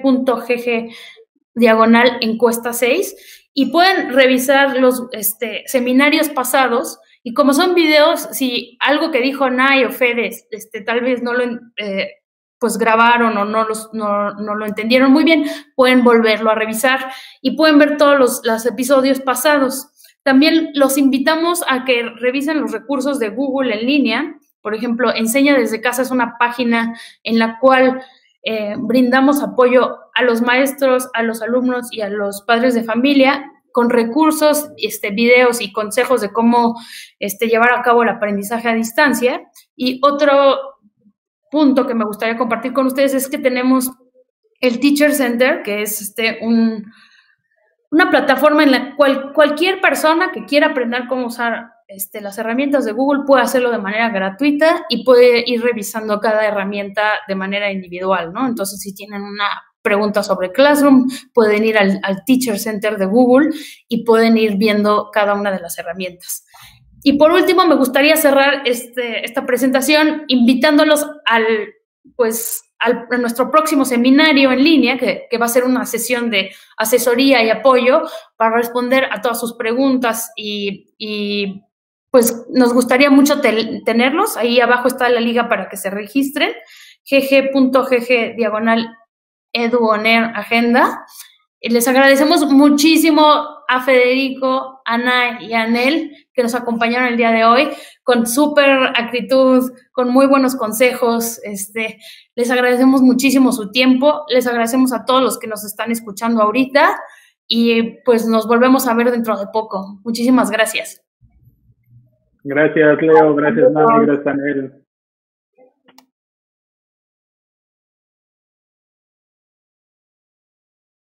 gg.gg diagonal encuesta seis, y pueden revisar los este, seminarios pasados. Y como son videos, si algo que dijo Nay o Fede, este, tal vez no lo, eh, pues grabaron o no, los, no, no lo entendieron muy bien, pueden volverlo a revisar y pueden ver todos los, los episodios pasados. También los invitamos a que revisen los recursos de Google en línea. Por ejemplo, Enseña desde casa es una página en la cual eh, brindamos apoyo a los maestros, a los alumnos y a los padres de familia con recursos, este, videos y consejos de cómo este, llevar a cabo el aprendizaje a distancia. Y otro punto que me gustaría compartir con ustedes es que tenemos el Teacher Center, que es este, un, una plataforma en la cual cualquier persona que quiera aprender cómo usar este, las herramientas de Google puede hacerlo de manera gratuita y puede ir revisando cada herramienta de manera individual, ¿no? Entonces, si tienen una pregunta sobre Classroom, pueden ir al, al Teacher Center de Google y pueden ir viendo cada una de las herramientas. Y por último, me gustaría cerrar este, esta presentación invitándolos al, pues, al, a nuestro próximo seminario en línea, que, que va a ser una sesión de asesoría y apoyo para responder a todas sus preguntas y, y pues nos gustaría mucho te, tenerlos. Ahí abajo está la liga para que se registren, gg.gg diagonal EduOnAir Agenda. Les agradecemos muchísimo a Federico, Ana y Anel que nos acompañaron el día de hoy con súper actitud, con muy buenos consejos. Este, les agradecemos muchísimo su tiempo, les agradecemos a todos los que nos están escuchando ahorita y pues nos volvemos a ver dentro de poco. Muchísimas gracias. Gracias, Leo. Gracias, Nani. Gracias, Anel.